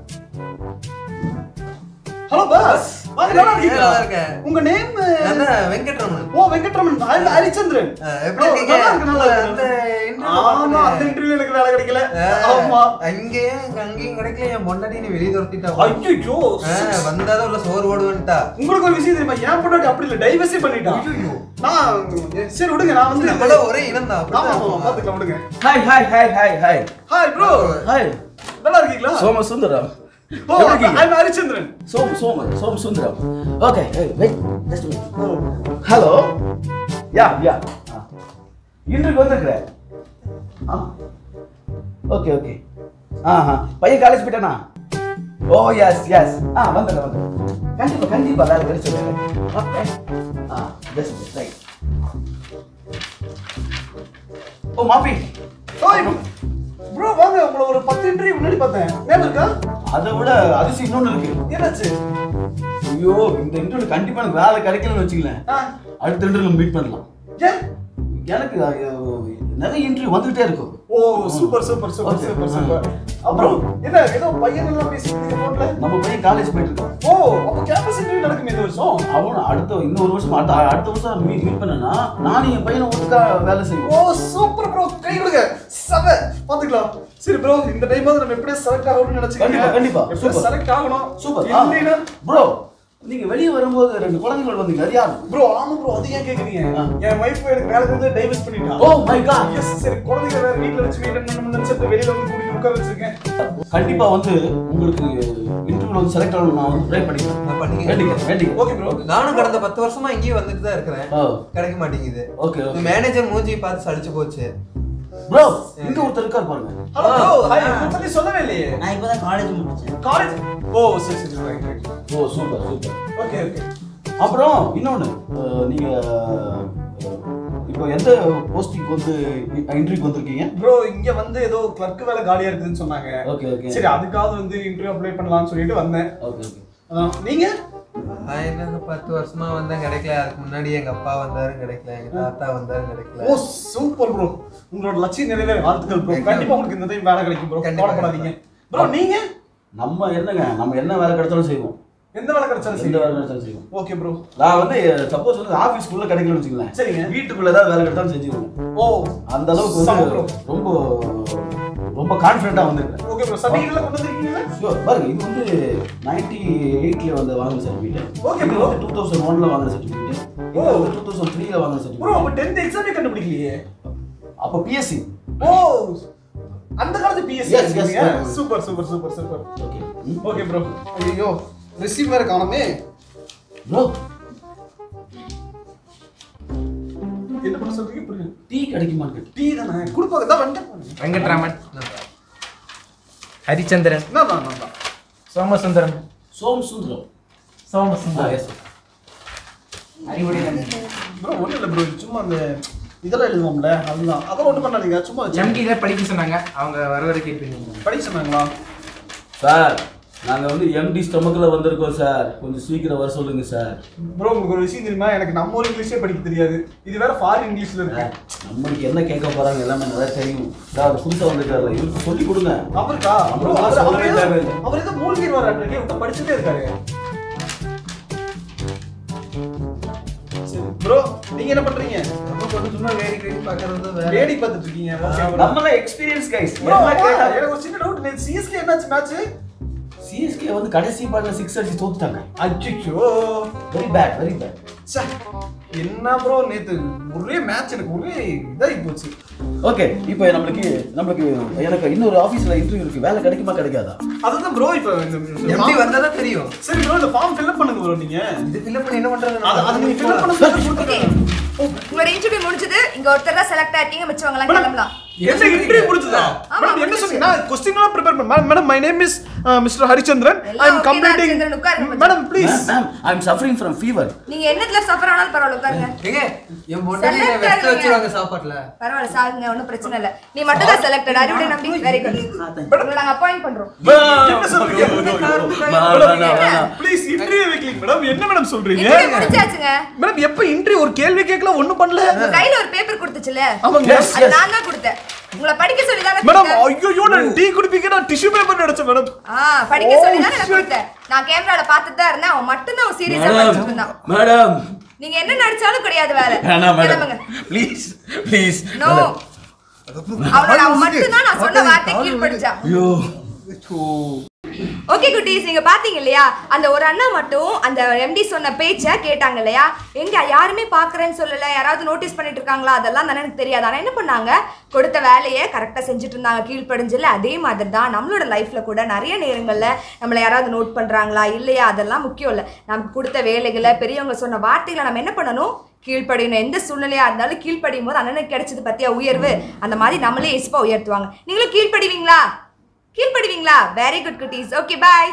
Hello boss. நல்லா இருக்கேன். உங்க நேம் என்ன? வெங்கட்ரமன். ஓ, வெங்கட்ரமன். ஹரிச்சந்திரன். எப்படி இருக்கீங்க? நல்லா இருக்கு. ஆமா, அந்த இன்டர்வியூல எனக்கு வேலை கிடைக்கல. ஆமா, அங்கேயும் கிடைக்கல. என் பொண்டாட்டி நீ வெளிய துரத்திட்டா. ஐயோ, வந்தாதான் உள்ள சோறு ஓடுவன்ட்டா. உங்களுக்கு ஒரு விஷயம் தெரியுமா? என் பொண்டாட்டி அப்படி இல்ல, டைவர்ஸே பண்ணிட்டா. ஐயோ, நான் சரி விடுங்க, நான் வந்து நம்மள ஒரே இனம் தான். ஆமா, பாத்துக்கலாம் விடுங்க. Hi hi hi hi hi hi bro. Hi, நல்லா இருக்கீங்களா? Soma Sundaram. Oh, I'm Harichandran. Soma Sundaram. Okay, wait just minute. Hello. Yeah interview வந்திருக்கிறேன். Okay okay. பையன் காலேஜ் போயிட்டானா? ஓ எஸ் வந்துடுறேன். கண்டிப்பா வேலை கிடைச்சிடுறேன். ஓகே. Just right. ஓ மாப்பி. ஓய் ப்ரோ, வாங்க. உங்களை ஒரு 10 இன்டர்வியூ முன்னாடி பார்த்தேன். ஞாபகம் இருக்கா? அதை விட அதிசயம் இன்னொன்று இருக்கு. என்னாச்சு? ஐயோ, இந்த இன்டர்வியூல கண்டிப்பா எனக்கு வேலை கிடைக்கலன்னு வச்சுக்கலேன். அடுத்த இன்டர்வியூல மீட் பண்ணலாம். எனக்கு நிறைய இன்டர்வியூ வந்துகிட்டே இருக்கும். Oh, super. அப்புறம் என்ன ஏதோ பையன் எல்லாம் பேசிட்டு போன்ல? நம்ம பையன் காலேஜ் போயிட்டு இருக்கான். ஓ, அப்ப கேம்பஸ் இன்டர்வியூ நடக்குமே இந்த வருஷம். அவன் இன்னொரு வருஷம் அடுத்த வருஷம் மீட் பண்ணனா நானும் என் பையனை ஒட்டுக்கா வேலை செய்வோம். ஓ, சூப்பர் ப்ரோ, கை கொடுங்க. சபை பாத்துக்கலாம். சரி ப்ரோ, இந்த டைம் நம்ம எப்படியே செலக்ட் ஆகணும்னு நினைச்சீங்க? கண்டிப்பா சூப்பர், செலக்ட் ஆகணும். சூப்பர். ப்ரோ, நீங்க வெளிய வரும்போது 2 குழந்தைகள் வந்தீங்க. அது யாரு? ப்ரோ, ஆமா ப்ரோ, அது ஏன் கேக்குறீங்க? என் வைஃப் எனக்கு வேலை இருந்து டைவர்ஸ் பண்ணிட்டா. Oh my God. எஸ், சரி, குழந்தைகளை வேற வீட்ல வச்சு மெயின்டைன் பண்ணணும்னு நினைச்சிட்டு வெளியில வந்து கூட்டிட்டு உட்கார வச்சிருக்கேன். கண்டிப்பா வந்து உங்களுக்கு இன்டர்வியூல வந்து செலக்ட் ஆகணும். நான் வந்து ட்ரை பண்ணிக்கிறேன். வேண்டிங்க. Okay bro. நானும் கடந்த 10 வருஷமா இங்கேயும் வந்துட்டு தான் இருக்கிறேன். கிடைக்க மாட்டேங்குது. ஓகே. மேனேஜர் மூஞ்சி பார்த்து சலிச்சு போச்சு. ப்ரோ, இங்க ஒருத்தர் இருக்கார் பாருங்க. Hello bro, hi. உங்களை பத்தி சொல்லவே இல்லையே. நான் இப்பதான் காலேஜ் முடிச்சேன். காலேஜ்? ஓ, சரி, ரைட். ஓ, சூப்பர். ஓகே. அப்புறம் இன்னொன்னு, நீங்க இப்போ எந்த போஸ்டிங் வந்து இன்டர்வியூக்கு வந்திருக்கீங்க? ப்ரோ, இங்க வந்து ஏதோ கிளர்க் வேலை காலியா இருக்குதுன்னு சொன்னாங்க. ஓகே. சரி, அதுக்காவது வந்து இன்டர்வியூ அப்ளை பண்ணலாம்னு சொல்லிட்டு வந்தேன். ஓகே. நீங்க? நான் என்ன 10 வருஷமா வந்தேன் கிடைக்கல. அதுக்கு முன்னாடி எங்க அப்பா வந்தாரு கிடைக்கல, எங்க தாத்தா வந்தாரு கிடைக்கல. ஓ சூப்பர் ப்ரோ, உங்களோட லட்சியம் நிறைவேற வாழ்த்துக்கள் ப்ரோ. கண்டிப்பா உங்களுக்கு இந்த டைம் வேலை கிடைக்கும் ப்ரோ, கவலைப்படாதீங்க ப்ரோ. நீங்க நம்ம என்னங்க, நம்ம என்ன வேலை கிடைச்சாலும் செய்வோம். எந்த வேலை கிடைச்சாலும் எந்த வேலை கிடைச்சாலும் செய்வோம். Okay bro. நான் வந்து சப்போஸ் வந்து ஆபீஸ்க்குள்ள கிடைக்கலன்னு வச்சுக்கோங்களேன், சரிங்க, வீட்டுக்குள்ள ஏதாவது வேலை கிடைச்சாலும் செஞ்சுருவேன். ஓ அந்த அளவுக்கு வந்து ரொம்ப ரொம்ப கான்ஃபிடென்ட்டா வந்திருக்கேன். Okay bro. சர்டிஃபிகேட்ல கொண்டு வந்திருக்கீங்களா? ஷூர். பாருங்க, இது வந்து 98ல வந்து வாங்கின சர்டிஃபிகேட். Okay bro. 2001ல வாங்கின சர்டிஃபிகேட். இது வந்து 2003ல வாங்கின சர்டிஃபிகேட். ப்ரோ அப்ப 10th எக்ஸாமே கண்டுபிடிக்கலையே. அப்ப பிஎஸ்சி. ஓ அந்த காலத்து BSc. Yes, yes. Super super super super. Okay. Okay bro. ஐயோ ரிசீவ் வேற காணோமே. ப்ரோ என்ன பண்ண சொல்றீங்க? புரியல. டீ கிடைக்குமான்னு. டீ தானே குடுப்பாங்க. தான் வந்துட்டேன். வெங்கட்ராமன், ஹரிச்சந்திரன், நான் சோமசுந்தரம், சோமசுந்தரம். சோமசுந்தரம். எஸ் அறிவுடை ப்ரோ ஒன்றும் இல்லை ப்ரோ, சும்மா அந்த இதெல்லாம் எழுதுவோம்ல, அதுதான். அதெல்லாம் ஒன்றும் பண்ணாதீங்க, சும்மா எம்டில படிக்க சொன்னாங்க. அவங்க வர வரை கேட்பீங்க. படிக்க சொன்னாங்களா? சார், நாங்கள் வந்து எம்டி ஸ்டொமக்கில் வந்திருக்கோம் சார், கொஞ்சம் சீக்கிரம் வர சொல்லுங்க சார். ப்ரோ உங்களுக்கு ஒரு விஷயம் தெரியுமா, எனக்கு நம்ம ஒரு இங்கிலீஷே படிக்க தெரியாது, இது வேற ஃபாரின் இங்கிலீஷ்ல இருக்கு. நம்மளுக்கு என்ன கேட்க போறாங்க எல்லாமே நல்லா தெரியும். சார் புதுசாக வந்திருக்காரு, இவருக்கு சொல்லி கொடுங்க. அவருக்கா? ப்ரோ அவர் ஏதோ மூழ்கிடுவார், அப்படியே படிச்சுட்டே இருக்காரு. ப்ரோ நீங்க என்ன பண்றீங்க? நம்ம கொஞ்சம் சும்மா வேடி பார்க்கறது வேற. வேடி பார்த்துட்டு இருக்கீங்க. நம்மள எக்ஸ்பீரியன்ஸ் கைஸ். எனக்கு ஒரு சின்ன டவுட், நேத்து சிஎஸ்கே என்னாச்சு மேட்ச்? சிஎஸ்கே வந்து கடைசி பால்ல 6 அடிச்சு தோத்துட்டாங்க. அச்சச்சோ, வெரி பேட், வெரி பேட். சே என்ன ப்ரோ, நேத்து ஒரே மேட்ச் எனக்கு ஒரே இதாகி போச்சு. ஓகே, இப்போ எனக்கு இன்னொரு ஆபீஸ்ல இன்டர்வியூ இருக்கு, வேலை கிடைக்குமா கிடைக்காதா? அதுதான் ப்ரோ, இப்போ எப்படி வந்தாதான் தெரியும். சரி ப்ரோ, இந்த ஃபார்ம் ஃபில் அப் பண்ணுங்க ப்ரோ. நீங்க இது ஃபில் அப் பண்ணி என்ன பண்றாங்க? அது நீங்க ஃபில் அப் பண்ணுங்க. உங்களோட இன்டர்வியூ முடிஞ்சது, இங்க ஒருத்தர் தான் செலக்ட் ஆயிருக்கீங்க, மிச்சவங்க எல்லாம் கிளம்பலாம். என்ன இன்டர்வியூ முடிஞ்சதா? மேடம் என்ன சொன்னீங்க? நான் क्वेश्चन எல்லாம் ப்ரிப்பேர் பண்ணேன். Madam my name is mister Harichandran. I am completing. Madam please. Ma'am I am suffering from fever. நீங்க என்னத்துல சஃபர் ஆனாலும் பரவாயில்ல, உட்காருங்க. ஏங்க என் பொண்டாட்டி வெஸ்ட் வச்சிருவாங்க சாப்பாட்டுல. பரவாயில்ல சாகுங்க, ஒண்ணும் பிரச்சனை இல்ல. நீ மட்டும் தான் செலக்டட். அறிவுடை நம்பி வெரி குட். உங்களை நாங்க அப்பாயிண்ட் பண்றோம். என்ன சொல்றீங்க? ப்ளீஸ் இன்டர்வியூ வைக்கலீங்க மேடம். என்ன மேடம் சொல்றீங்க? இன்டர்வியூ முடிச்சாச்சுங்க. மேடம் எப்ப இன்டர்வியூ? ஒரு கேள்வி கேட்கல, ஒண்ணும் பண்ணல. உங்க கையில ஒரு பேப்பர் கொடுத்துச்சுல, ஆமாங்க, அது நான் தான் கொடுத்தேன். உங்களை படிக்க சொல்லி தானே மேடம். ஐயோ நான் டீ குடிப்பீங்க, நான் டிஷ்யூ பேப்பர் நினைச்சேன் மேடம். படிக்க சொல்லி தானே கொடுத்தேன். நான் கேமரால பார்த்துட்டு தான் இருந்தேன். அவன் மட்டும் தான் ஒரு சீரியஸா படிச்சிட்டு இருந்தான். மேடம் நீங்க என்ன நடிச்சாலும் கிடையாது வேலை. Madam please please. நோ, அவன் மட்டும் தான் நான் சொன்ன வார்த்தை கீழ் படிச்சான். ஐயோ. ஓகே குட்டீஸ், நீங்க பாத்தீங்க இல்லையா, அந்த ஒரு அண்ணா மட்டும் அந்த எம்டி சொன்ன பேச்சை கேட்டாங்க இல்லையா. எங்க யாருமே பாக்குறேன்னு சொல்லல, யாராவது நோட்டீஸ் பண்ணிட்டு இருக்காங்களா, அதெல்லாம் தானே எனக்கு தெரியாது. ஆனா என்ன பண்ணாங்க, கொடுத்த வேலையை கரெக்டா செஞ்சுட்டு இருந்தாங்க, கீழ்ப்படிஞ்சல. அதே மாதிரி தான் நம்மளோட லைஃப்ல கூட நிறைய நேரங்கள்ல நம்மளை யாராவது நோட் பண்றாங்களா இல்லையா, அதெல்லாம் முக்கியம் இல்லை. நமக்கு கொடுத்த வேலைகளை, பெரியவங்க சொன்ன வார்த்தைகளை நம்ம என்ன பண்ணணும், கீழ்ப்படியணும். எந்த சூழ்நிலையா இருந்தாலும் கீழ்ப்படியும் போது அண்ணனுக்கு கிடைச்சது பத்தியா உயர்வு, அந்த மாதிரி நம்மளே எஸ்பா உயர்த்துவாங்க. நீங்களும் கீழ்ப்படிவீங்களா? கீழ்படுவீங்களா? வெரி குட் குட்டீஸ். Okay bye.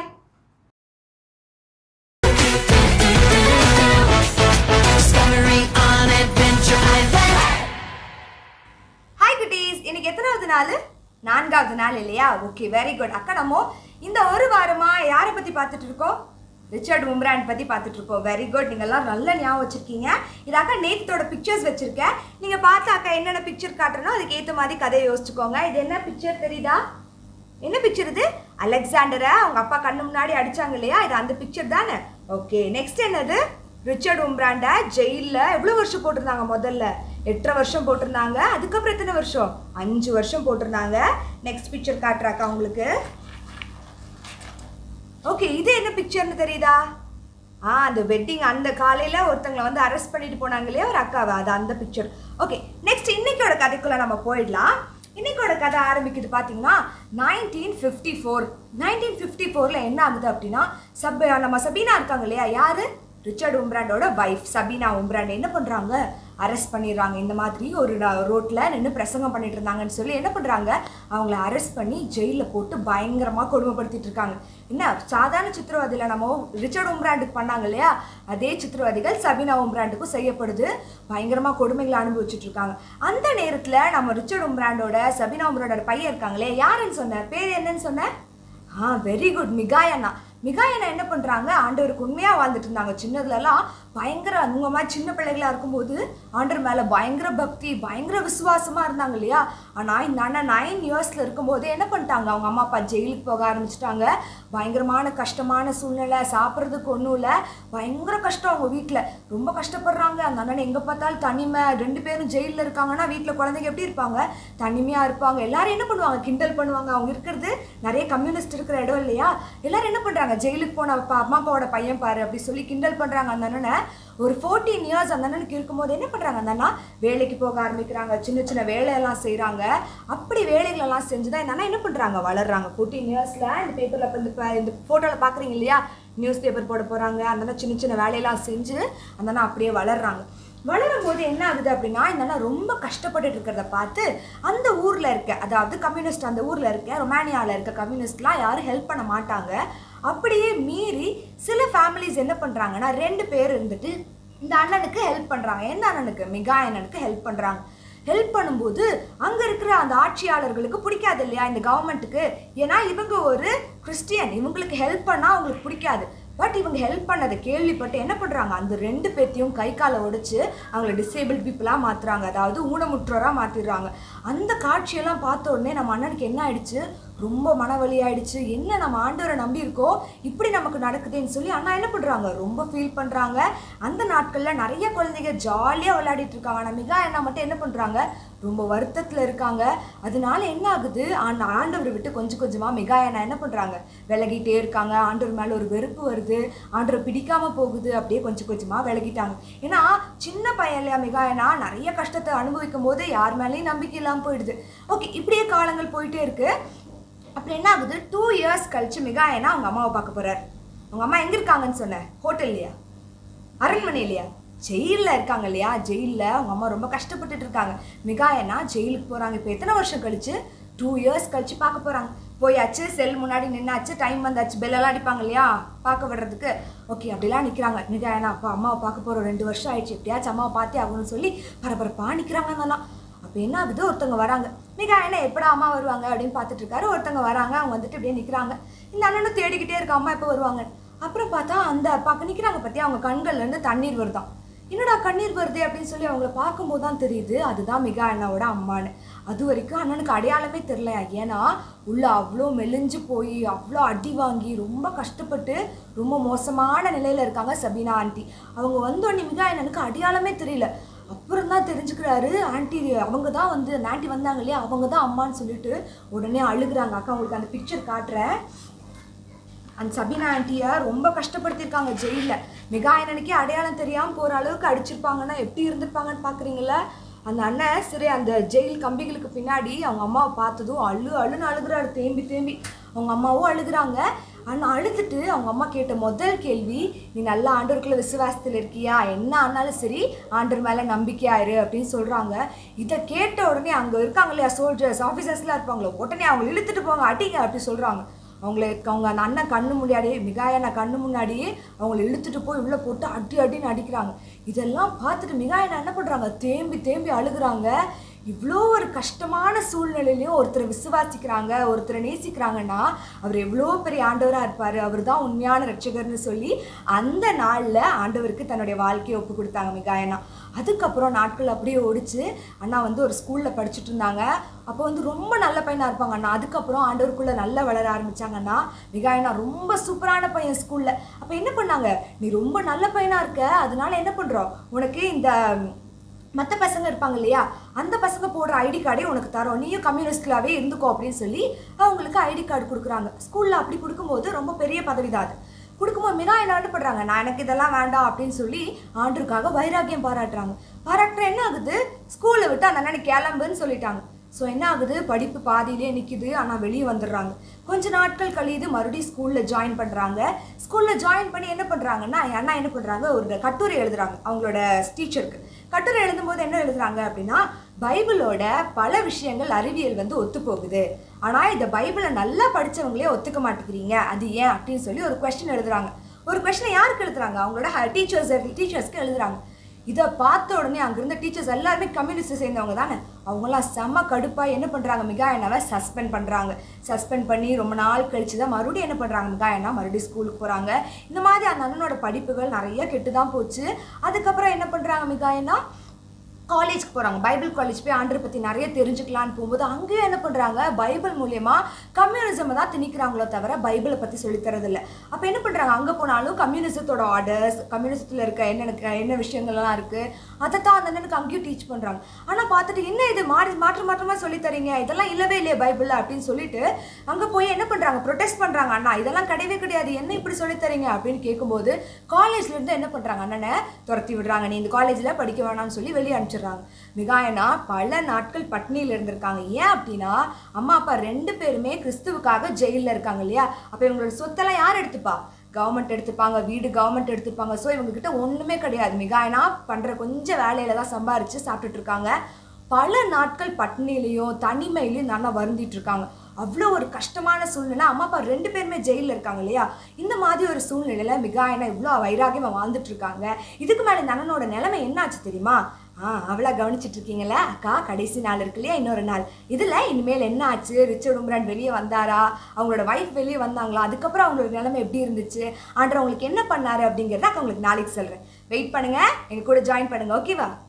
ஹாய் குட்டீஸ், இன்னைக்கு எத்தனாவது நாள்? 4வது நாள் இல்லையா? Okay very good. அக்கா நம்ம இந்த ஒரு வாரமா யாரை பத்தி பார்த்துட்டு இருக்கோம்? ரிச்சர்ட் உம்ராண்ட் பத்தி பார்த்துட்டு இருக்கோம். வெரி குட், நீங்க எல்லாம் நல்ல ஞாபகம் வச்சிருக்கீங்க. இது அக்கா நேத்தோட பிக்சர்ஸ் வச்சிருக்கேன். நீங்க பார்த்து அக்கா என்னென்ன பிக்சர் காட்டுறனோ அதுக்கு ஏற்ற மாதிரி கதையை யோசிச்சுக்கோங்க. இது என்ன பிக்சர் தெரியுதா? என்ன பிக்சர் இது? அலெக்சாண்டரை அவங்க அப்பா கண்ணு முன்னாடி அடிச்சாங்க இல்லையா, இது அந்த பிக்சர் தானே. ஓகே, நெக்ஸ்ட் என்னது? ரிச்சர்ட் உம்ராண்ட ஜெயிலில் எவ்வளோ வருஷம் போட்டிருந்தாங்க? முதல்ல 8 வருஷம் போட்டிருந்தாங்க. அதுக்கப்புறம் எத்தனை வருஷம்? 5 வருஷம் போட்டிருந்தாங்க. நெக்ஸ்ட் பிக்சர் காட்டுறாக்கா உங்களுக்கு. ஓகே, இது என்ன பிக்சர்னு தெரியுதா? அந்த வெட்டிங், அந்த காலையில் ஒருத்தங்களை வந்து அரெஸ்ட் பண்ணிட்டு போனாங்க இல்லையா ஒரு அக்காவை, அது அந்த பிக்சர். ஓகே, நெக்ஸ்ட் இன்னைக்கோட கதைக்குள்ள நம்ம போயிடலாம். இன்னைக்கோட கதை ஆரம்பிக்குது பார்த்தீங்கன்னா 1954. 1954ல் என்ன ஆகுது அப்படின்னா, நம்ம சபீனா இருக்காங்க இல்லையா, யாரு? ரிச்சர்ட் உம்ராண்டோட வைஃப் சபீனா உம்ராண்ட் என்ன பண்ணுறாங்க, அரெஸ்ட் பண்ணிடுறாங்க. இந்த மாதிரி ஒரு ரோட்டில் நின்று பிரசங்கம் பண்ணிட்டு இருந்தாங்கன்னு சொல்லி என்ன பண்ணுறாங்க, அவங்கள அரெஸ்ட் பண்ணி ஜெயிலில் போட்டு பயங்கரமாக கொடுமைப்படுத்திட்டு இருக்காங்க. என்ன சாதாரண சித்திரவதையில் நம்ம ரிச்சர்ட் உம்ராண்டுக்கு பண்ணாங்க இல்லையா, அதே சித்திரவதைகள் சபீனா உம்ராண்டுக்கும் செய்யப்படுது. பயங்கரமாக கொடுமைகளை அனுபவிச்சுட்டு இருக்காங்க. அந்த நேரத்தில் நம்ம ரிச்சர்ட் உம்ராண்டோட சபீனா உம்ராண்டோட பையன் இருக்காங்களே, யாருன்னு சொன்ன பேர் என்னன்னு சொன்ன? வெரி குட், மிகாய் அண்ணா. மிகாயனா என்ன பண்ணுறாங்க, ஆண்டவருக்கு உண்மையாக வாழ்ந்துட்டு இருந்தாங்க. சின்னதுலலாம் பயங்கர அவங்க மாதிரி சின்ன பிள்ளைகளாக இருக்கும்போது ஆண்டவர் மேலே பயங்கர பக்தி, பயங்கர விசுவாசமாக இருந்தாங்க இல்லையா. ஆனால் இந்த அண்ணன் 9 இயர்ஸில் இருக்கும்போது என்ன பண்ணிட்டாங்க, அவங்க அம்மா அப்பா ஜெயிலுக்கு போக ஆரம்பிச்சிட்டாங்க. பயங்கரமான கஷ்டமான சூழ்நிலை, சாப்பிட்றதுக்கு ஒன்றும் இல்லை, பயங்கர கஷ்டம். அவங்க வீட்டில் ரொம்ப கஷ்டப்படுறாங்க. அந்த அண்ணன் எங்கே பார்த்தாலும் தனிமை, 2 பேரும் ஜெயிலில் இருக்காங்கன்னா வீட்டில் குழந்தைங்க எப்படி இருப்பாங்க, தனிமையாக இருப்பாங்க. எல்லாரும் என்ன பண்ணுவாங்க, கிண்டல் பண்ணுவாங்க. அவங்க இருக்கிறது நிறைய கம்யூனிஸ்ட் இருக்கிற இடம் இல்லையா. எல்லாரும் என்ன பண்ணுறாங்க, ஜெயிலுக்கு போன அம்மா அப்பாவோட பையன் பாரு அப்படி சொல்லி கிண்டல் பண்ணுறாங்க அந்த அண்ணனை. ஒரு 14 இயர்ஸ் அந்த அண்ணனுக்கு இருக்கும்போது என்ன பண்ணுறாங்க, அந்த அண்ணா வேலைக்கு போக ஆரம்பிக்கிறாங்க. சின்ன சின்ன வேலையெல்லாம் செய்கிறாங்க. அப்படி வேலைகளெல்லாம் செஞ்சு தான் இந்த அண்ணா என்ன பண்ணுறாங்க, வளர்றாங்க. 14 இயர்ஸில் இந்த பேப்பரில் இந்த ஃபோட்டோவில் பார்க்குறீங்க இல்லையா, நியூஸ் பேப்பர் போட போகிறாங்க. அந்த அண்ணா சின்ன சின்ன வேலையெல்லாம் செஞ்சு அந்த அண்ணா அப்படியே வளர்றாங்க. வளரும் போது என்ன ஆகுது அப்படின்னா, இந்த ரொம்ப கஷ்டப்பட்டுட்டு இருக்கிறத பார்த்து அந்த ஊரில் இருக்க, அதாவது கம்யூனிஸ்ட் அந்த ஊரில் இருக்க ரொமானியாவில் இருக்க கம்யூனிஸ்ட்லாம் யாரும் ஹெல்ப் பண்ண மாட்டாங்க. அப்படியே மீறி சில ஃபேமிலிஸ் என்ன பண்ணுறாங்கன்னா 2 பேர் இருந்துட்டு இந்த அண்ணனுக்கு ஹெல்ப் பண்ணுறாங்க. எந்த அண்ணனுக்கு, மிகாயனனுக்கு ஹெல்ப் பண்ணுறாங்க. ஹெல்ப் பண்ணும்போது அங்கே இருக்கிற அந்த ஆட்சியாளர்களுக்கு பிடிக்காது இல்லையா இந்த கவர்மெண்ட்டுக்கு. ஏன்னா இவங்க ஒரு கிறிஸ்டியன், இவங்களுக்கு ஹெல்ப் பண்ணால் அவங்களுக்கு பிடிக்காது. பட் இவங்க ஹெல்ப் பண்ணதை கேள்விப்பட்டு என்ன பண்ணுறாங்க, அந்த 2 பேர்த்தையும் கை காலை உடைச்சு அவங்கள டிசேபிள் பீப்புளாக மாற்றுறாங்க, அதாவது ஊனமுற்றோராக மாற்றிடுறாங்க. அந்த காட்சியெல்லாம் பார்த்த உடனே நம்ம அண்ணனுக்கு என்ன ஆயிடுச்சு, ரொம்ப மனவலி ஆயிடுச்சு. என்ன நம்ம ஆண்டவரை நம்பியிருக்கோம், இப்படி நமக்கு நடக்குதுன்னு சொல்லி அண்ணா என்ன பண்ணுறாங்க, ரொம்ப ஃபீல் பண்ணுறாங்க. அந்த நாட்களில் நிறைய குழந்தைங்க ஜாலியாக விளையாடிட்டு இருக்காங்க. ஆனால் மிகாயனா மட்டும் என்ன பண்ணுறாங்க, ரொம்ப வருத்தத்தில் இருக்காங்க. அதனால என்ன ஆகுது, ஆண்டவரை விட்டு கொஞ்சம் கொஞ்சமாக மிகாயனா என்ன பண்ணுறாங்க, விலகிட்டே இருக்காங்க. ஆண்டவர் மேலே ஒரு வெறுப்பு வருது, ஆண்டவரை பிடிக்காம போகுது. அப்படியே கொஞ்சம் கொஞ்சமாக விலகிட்டாங்க. ஏன்னா சின்ன பையன் இல்லையா மிகாயனா, நிறைய கஷ்டத்தை அனுபவிக்கும் போது யார் மேலேயும் நம்பிக்கை இல்லாமல் போயிடுது. ஓகே, இப்படியே காலங்கள் போயிட்டே இருக்கு. அப்புறம் என்ன ஆகுது, 2 இயர்ஸ் கழிச்சு மிகாயனா அவங்க அம்மாவை பார்க்க போறாரு. அவங்க அம்மா எங்கே இருக்காங்கன்னு சொன்னேன், ஹோட்டல் இல்லையா, அரண்மனை இல்லையா, ஜெயிலில் இருக்காங்க இல்லையா. ஜெயிலில் அவங்க அம்மா ரொம்ப கஷ்டப்பட்டுட்டு இருக்காங்க. மிகாயனா ஜெயிலுக்கு போகிறாங்க. இப்போ எத்தனை வருஷம் கழிச்சு, 2 இயர்ஸ் கழிச்சு பார்க்க போகிறாங்க. போயாச்சு, செல் முன்னாடி நின்னாச்சு, டைம் வந்தாச்சு, பெல்லெல்லாம் அடிப்பாங்க இல்லையா பார்க்க விடுறதுக்கு. ஓகே, அப்படிலாம் நிற்கிறாங்க. மிகாயனா அப்பா அம்மாவை பார்க்க போகிறோம், 2 வருஷம் ஆயிடுச்சு, எப்படியாச்சும் அம்மாவை பார்த்தே ஆகணும்னு சொல்லி பரபரப்பாக நிற்கிறாங்க. அதெல்லாம் அப்போ என்ன ஆகுது, ஒருத்தவங்க வராங்க. மிகாயனா எப்படா அம்மா வருவாங்க அப்படின்னு பார்த்துட்டு இருக்காரு. ஒருத்தவங்க வராங்க, அவங்க வந்துட்டு இப்படியே நிற்கிறாங்க. இந்த அண்ணனும் தேடிக்கிட்டே இருக்க அம்மா எப்போ வருவாங்க. அப்புறம் பார்த்தா அந்த பார்க்க நிற்கிறாங்க பற்றி அவங்க கண்கள்லேருந்து தண்ணீர் வருதான். என்னடா கண்ணீர் வருது அப்படின்னு சொல்லி அவங்கள பார்க்கும்போது தான் தெரியுது அதுதான் மிகாயனாவோட அம்மான்னு. அது வரைக்கும் அண்ணனுக்கு அடையாளமே தெரியல. ஏன்னா உள்ள அவ்வளோ மெலிஞ்சு போய் அவ்வளோ அடி வாங்கி ரொம்ப கஷ்டப்பட்டு ரொம்ப மோசமான நிலையில் இருக்காங்க சபீனா ஆண்டி. அவங்க வந்தோடனே மிகாயனனுக்கு அடையாளமே தெரியல. அப்புறம் தான் தெரிஞ்சுக்கிறாரு, ஆண்டி அவங்க தான் வந்து அந்த ஆண்டி வந்தாங்க இல்லையா அவங்க தான் அம்மான்னு சொல்லிட்டு உடனே அழுகுறாங்க. அக்கா உங்களுக்கு அந்த பிக்சர் காட்டுறேன். அந்த சபீனா ஆண்டியை ரொம்ப கஷ்டப்படுத்தியிருக்காங்க ஜெயிலில். மிகாயனனுக்கே அடையாளம் தெரியாமல் போகிற அளவுக்கு அடிச்சிருப்பாங்கன்னா எப்படி இருந்திருப்பாங்கன்னு பார்க்குறீங்களா. அந்த அண்ணன் சரி அந்த ஜெயில் கம்பிகளுக்கு பின்னாடி அவங்க அம்மாவை பார்த்ததும் அழுன்னு அழுகுறாரு, தேம்பி தேம்பி. அவங்க அம்மாவும் அழுகுறாங்க. அண்ணா அழுதுட்டு அவங்க அம்மா கேட்ட முதல் கேள்வி, நீ நல்லா ஆண்டவருக்குள்ள விசுவாசத்தில் இருக்கியா, என்ன ஆனாலும் சரி ஆண்டவர் மேலே நம்பிக்கையாயிரு அப்படின்னு சொல்கிறாங்க. இதை கேட்ட உடனே அங்கே இருக்காங்க இல்லையா சோல்ஜர்ஸ் ஆஃபீஸர்ஸ்லாம் இருப்பாங்களோ, உடனே அவங்க இழுத்துட்டு போங்க அடிங்க அப்படி சொல்கிறாங்க. அவங்க அந்த அண்ணன் கண்ணு முன்னாடியே மிகாயனா கண்ணு முன்னாடியே அவங்கள இழுத்துட்டு போய் உள்ளே போட்டு அடின்னு அடிக்கிறாங்க. இதெல்லாம் பார்த்துட்டு மிகாயனா என்ன பண்ணுறாங்க, தேம்பி தேம்பி அழுகுறாங்க. இவ்வளோ ஒரு கஷ்டமான சூழ்நிலையிலையும் ஒருத்தரை விசுவாசிக்கிறாங்க, ஒருத்தரை நேசிக்கிறாங்கன்னா அவர் எவ்வளோ பெரிய ஆண்டவராக இருப்பார், அவர் தான் உண்மையான ரட்சகர்னு சொல்லி அந்த நாளில் ஆண்டவருக்கு தன்னுடைய வாழ்க்கையை ஒப்பு கொடுத்தாங்க மிகாயனா. அதுக்கப்புறம் நாட்கள் அப்படியே ஓடிச்சு. அண்ணா வந்து ஒரு ஸ்கூலில் படிச்சுட்டு இருந்தாங்க. அப்போ வந்து ரொம்ப நல்ல பையனாக இருப்பாங்க அண்ணா. அதுக்கப்புறம் ஆண்டவருக்குள்ளே நல்லா வளர ஆரம்பித்தாங்கன்னா மிகாயனா ரொம்ப சூப்பரான பையன் ஸ்கூலில். அப்போ என்ன பண்ணாங்க, நீ ரொம்ப நல்ல பையனாக இருக்க, அதனால என்ன பண்ணுறோம், உனக்கு இந்த மற்ற பசங்க இருப்பாங்க இல்லையா அந்த பசங்க போடுற ஐடி கார்டே உனக்கு தரோம், நீயும் கம்யூனிஸ்ட்லாவே இருந்துக்கோ அப்படின்னு சொல்லி அவங்களுக்கு ஐடி கார்டு கொடுக்குறாங்க. ஸ்கூலில் அப்படி கொடுக்கும்போது ரொம்ப பெரிய பதவி தான் அது. கொடுக்கும்போது மிகாயனா என்ன பண்ணுறாங்க, நான் எனக்கு இதெல்லாம் வேண்டாம் அப்படின்னு சொல்லி ஆண்டருக்காக வைராக்கியம் பாராட்டுற என்ன ஆகுது, ஸ்கூலை விட்டு அந்த அண்ணனை கிளம்புன்னு சொல்லிட்டாங்க. ஸோ என்ன ஆகுது, படிப்பு பாதியிலே நிற்கிது. ஆனால் வெளியே வந்துடுறாங்க. கொஞ்ச நாட்கள் கழியுது, மறுபடியும் ஸ்கூலில் ஜாயின் பண்ணுறாங்க. ஸ்கூலில் ஜாயின் பண்ணி என்ன பண்ணுறாங்கன்னா அண்ணா என்ன பண்ணுறாங்க, ஒரு கட்டுரை எழுதுறாங்க அவங்களோட டீச்சருக்கு. கட்டுரை எழுதும்போது என்ன எழுதுறாங்க அப்படின்னா, பைபிளோட பல விஷயங்கள் அறிவியல் வந்து ஒத்து போகுது, ஆனால் இந்த பைபிளை நல்லா படித்தவங்களே ஒத்துக்க மாட்டேங்கிறீங்க, அது ஏன் அப்படின்னு சொல்லி ஒரு கொஸ்டின் எழுதுறாங்க. ஒரு கொஸ்டினை யாருக்கு எழுதுறாங்க, அவங்களோட டீச்சர்ஸ்க்கு எழுதுறாங்க. இதை பார்த்த உடனே அங்கிருந்த டீச்சர்ஸ் எல்லாருமே கம்யூனிஸ்ட் சேர்ந்தவங்க தானே, அவங்களாம் செம்ம கடுப்பாக என்ன பண்ணுறாங்க, மிகாயனாவை சஸ்பெண்ட் பண்ணுறாங்க. சஸ்பெண்ட் பண்ணி ரொம்ப நாள் கழிச்சு தான் மறுபடியும் என்ன பண்ணுறாங்க, மிகாயனா மறுபடியும் ஸ்கூலுக்கு போகிறாங்க. இந்த மாதிரி அந்த அண்ணனோட படிப்புகள் நிறைய கெட்டு தான் போச்சு. அதுக்கப்புறம் என்ன பண்ணுறாங்க, மிகாயனா காலேஜ்க்கு போகிறாங்க. பைபிள் காலேஜ் போய் ஆண்டரை பற்றி நிறைய தெரிஞ்சுக்கலான்னு போகும்போது அங்கேயும் என்ன பண்ணுறாங்க, பைபிள் மூலயமா கம்யூனிசமை தான் திணிக்கிறாங்களோ தவிர பைபிளை பற்றி சொல்லித்தரதில்லை. அப்போ என்ன பண்ணுறாங்க, அங்கே போனாலும் கம்யூனிசத்தோட ஆர்டர்ஸ், கம்யூனிசத்தில் இருக்க என்ன விஷயங்கள்லாம் இருக்குது அதை தான் அந்த அண்ணனுக்கு அங்கேயும் டீச் பண்ணுறாங்க. ஆனால் பார்த்துட்டு என்ன இது மாற்றமாக சொல்லித்தரீங்க, இதெல்லாம் இல்லவே இல்லையே பைபிளில் அப்படின்னு சொல்லிட்டு அங்கே போய் என்ன பண்ணுறாங்க, ப்ரொடெஸ்ட் பண்ணுறாங்க. அண்ணா இதெல்லாம் கிடையவே கிடையாது, என்ன இப்படி சொல்லித்தரீங்க அப்படின்னு கேட்கும்போது காலேஜ்லேருந்து என்ன பண்ணுறாங்க, அண்ணனை துரத்தி விடுறாங்க. நீ இந்த காலேஜில் படிக்க வேணாம்னு சொல்லி வெளியே அனுப்பிச்சிடுறாங்க. மிகாயனா பல நாட்கள் பட்னியில் இருந்திருக்காங்க. ஏன் அப்படின்னா அம்மா அப்பா 2 பேருமே கிறிஸ்துவுக்காக ஜெயிலில் இருக்காங்க இல்லையா. அப்போ இவங்களோட சொத்தெல்லாம் யார் எடுத்துப்பா, கவர்மெண்ட் எடுத்துப்பாங்க, வீடு கவர்மெண்ட் எடுத்துப்பாங்க. ஸோ இவங்ககிட்ட ஒன்றுமே கிடையாது. மிகாயனா பண்ணுற கொஞ்சம் வேலையில தான் சம்பாரித்து சாப்பிட்டுட்டு இருக்காங்க. பல நாட்கள் பட்னிலையும் தனிமையிலையும் நல்லா வருந்திட்டு இருக்காங்க. அவ்வளோ ஒரு கஷ்டமான சூழ்நிலை. அம்மா அப்பா 2 பேருமே ஜெயிலில் இருக்காங்க இல்லையா. இந்த மாதிரி ஒரு சூழ்நிலையில் மிகாயனா இவ்வளோ வைராகியமாக வாழ்ந்துட்டு இருக்காங்க. இதுக்கு மேலே இந்த அண்ணனோட நிலைமை என்னாச்சு தெரியுமா? அவ்வளோ கவனிச்சிட்டு இருக்கீங்களா அக்கா, கடைசி நாள் இருக்கு இல்லையா, இன்னொரு நாள். இதில் இனிமேல் என்ன ஆச்சு, ரிச்சர்ட் உம்ரான் வெளியே வந்தாரா, அவங்களோட வைஃப் வெளியே வந்தாங்களா, அதுக்கப்புறம் அவங்களோட நிலைமை எப்படி இருந்துச்சு, ஆண்டவர் அவங்களுக்கு என்ன பண்ணாரு அப்படிங்கிறத உங்களுக்கு நாளைக்கு சொல்கிறேன். வெயிட் பண்ணுங்கள், எங்கள் கூட ஜாயின் பண்ணுங்கள், ஓகேவா?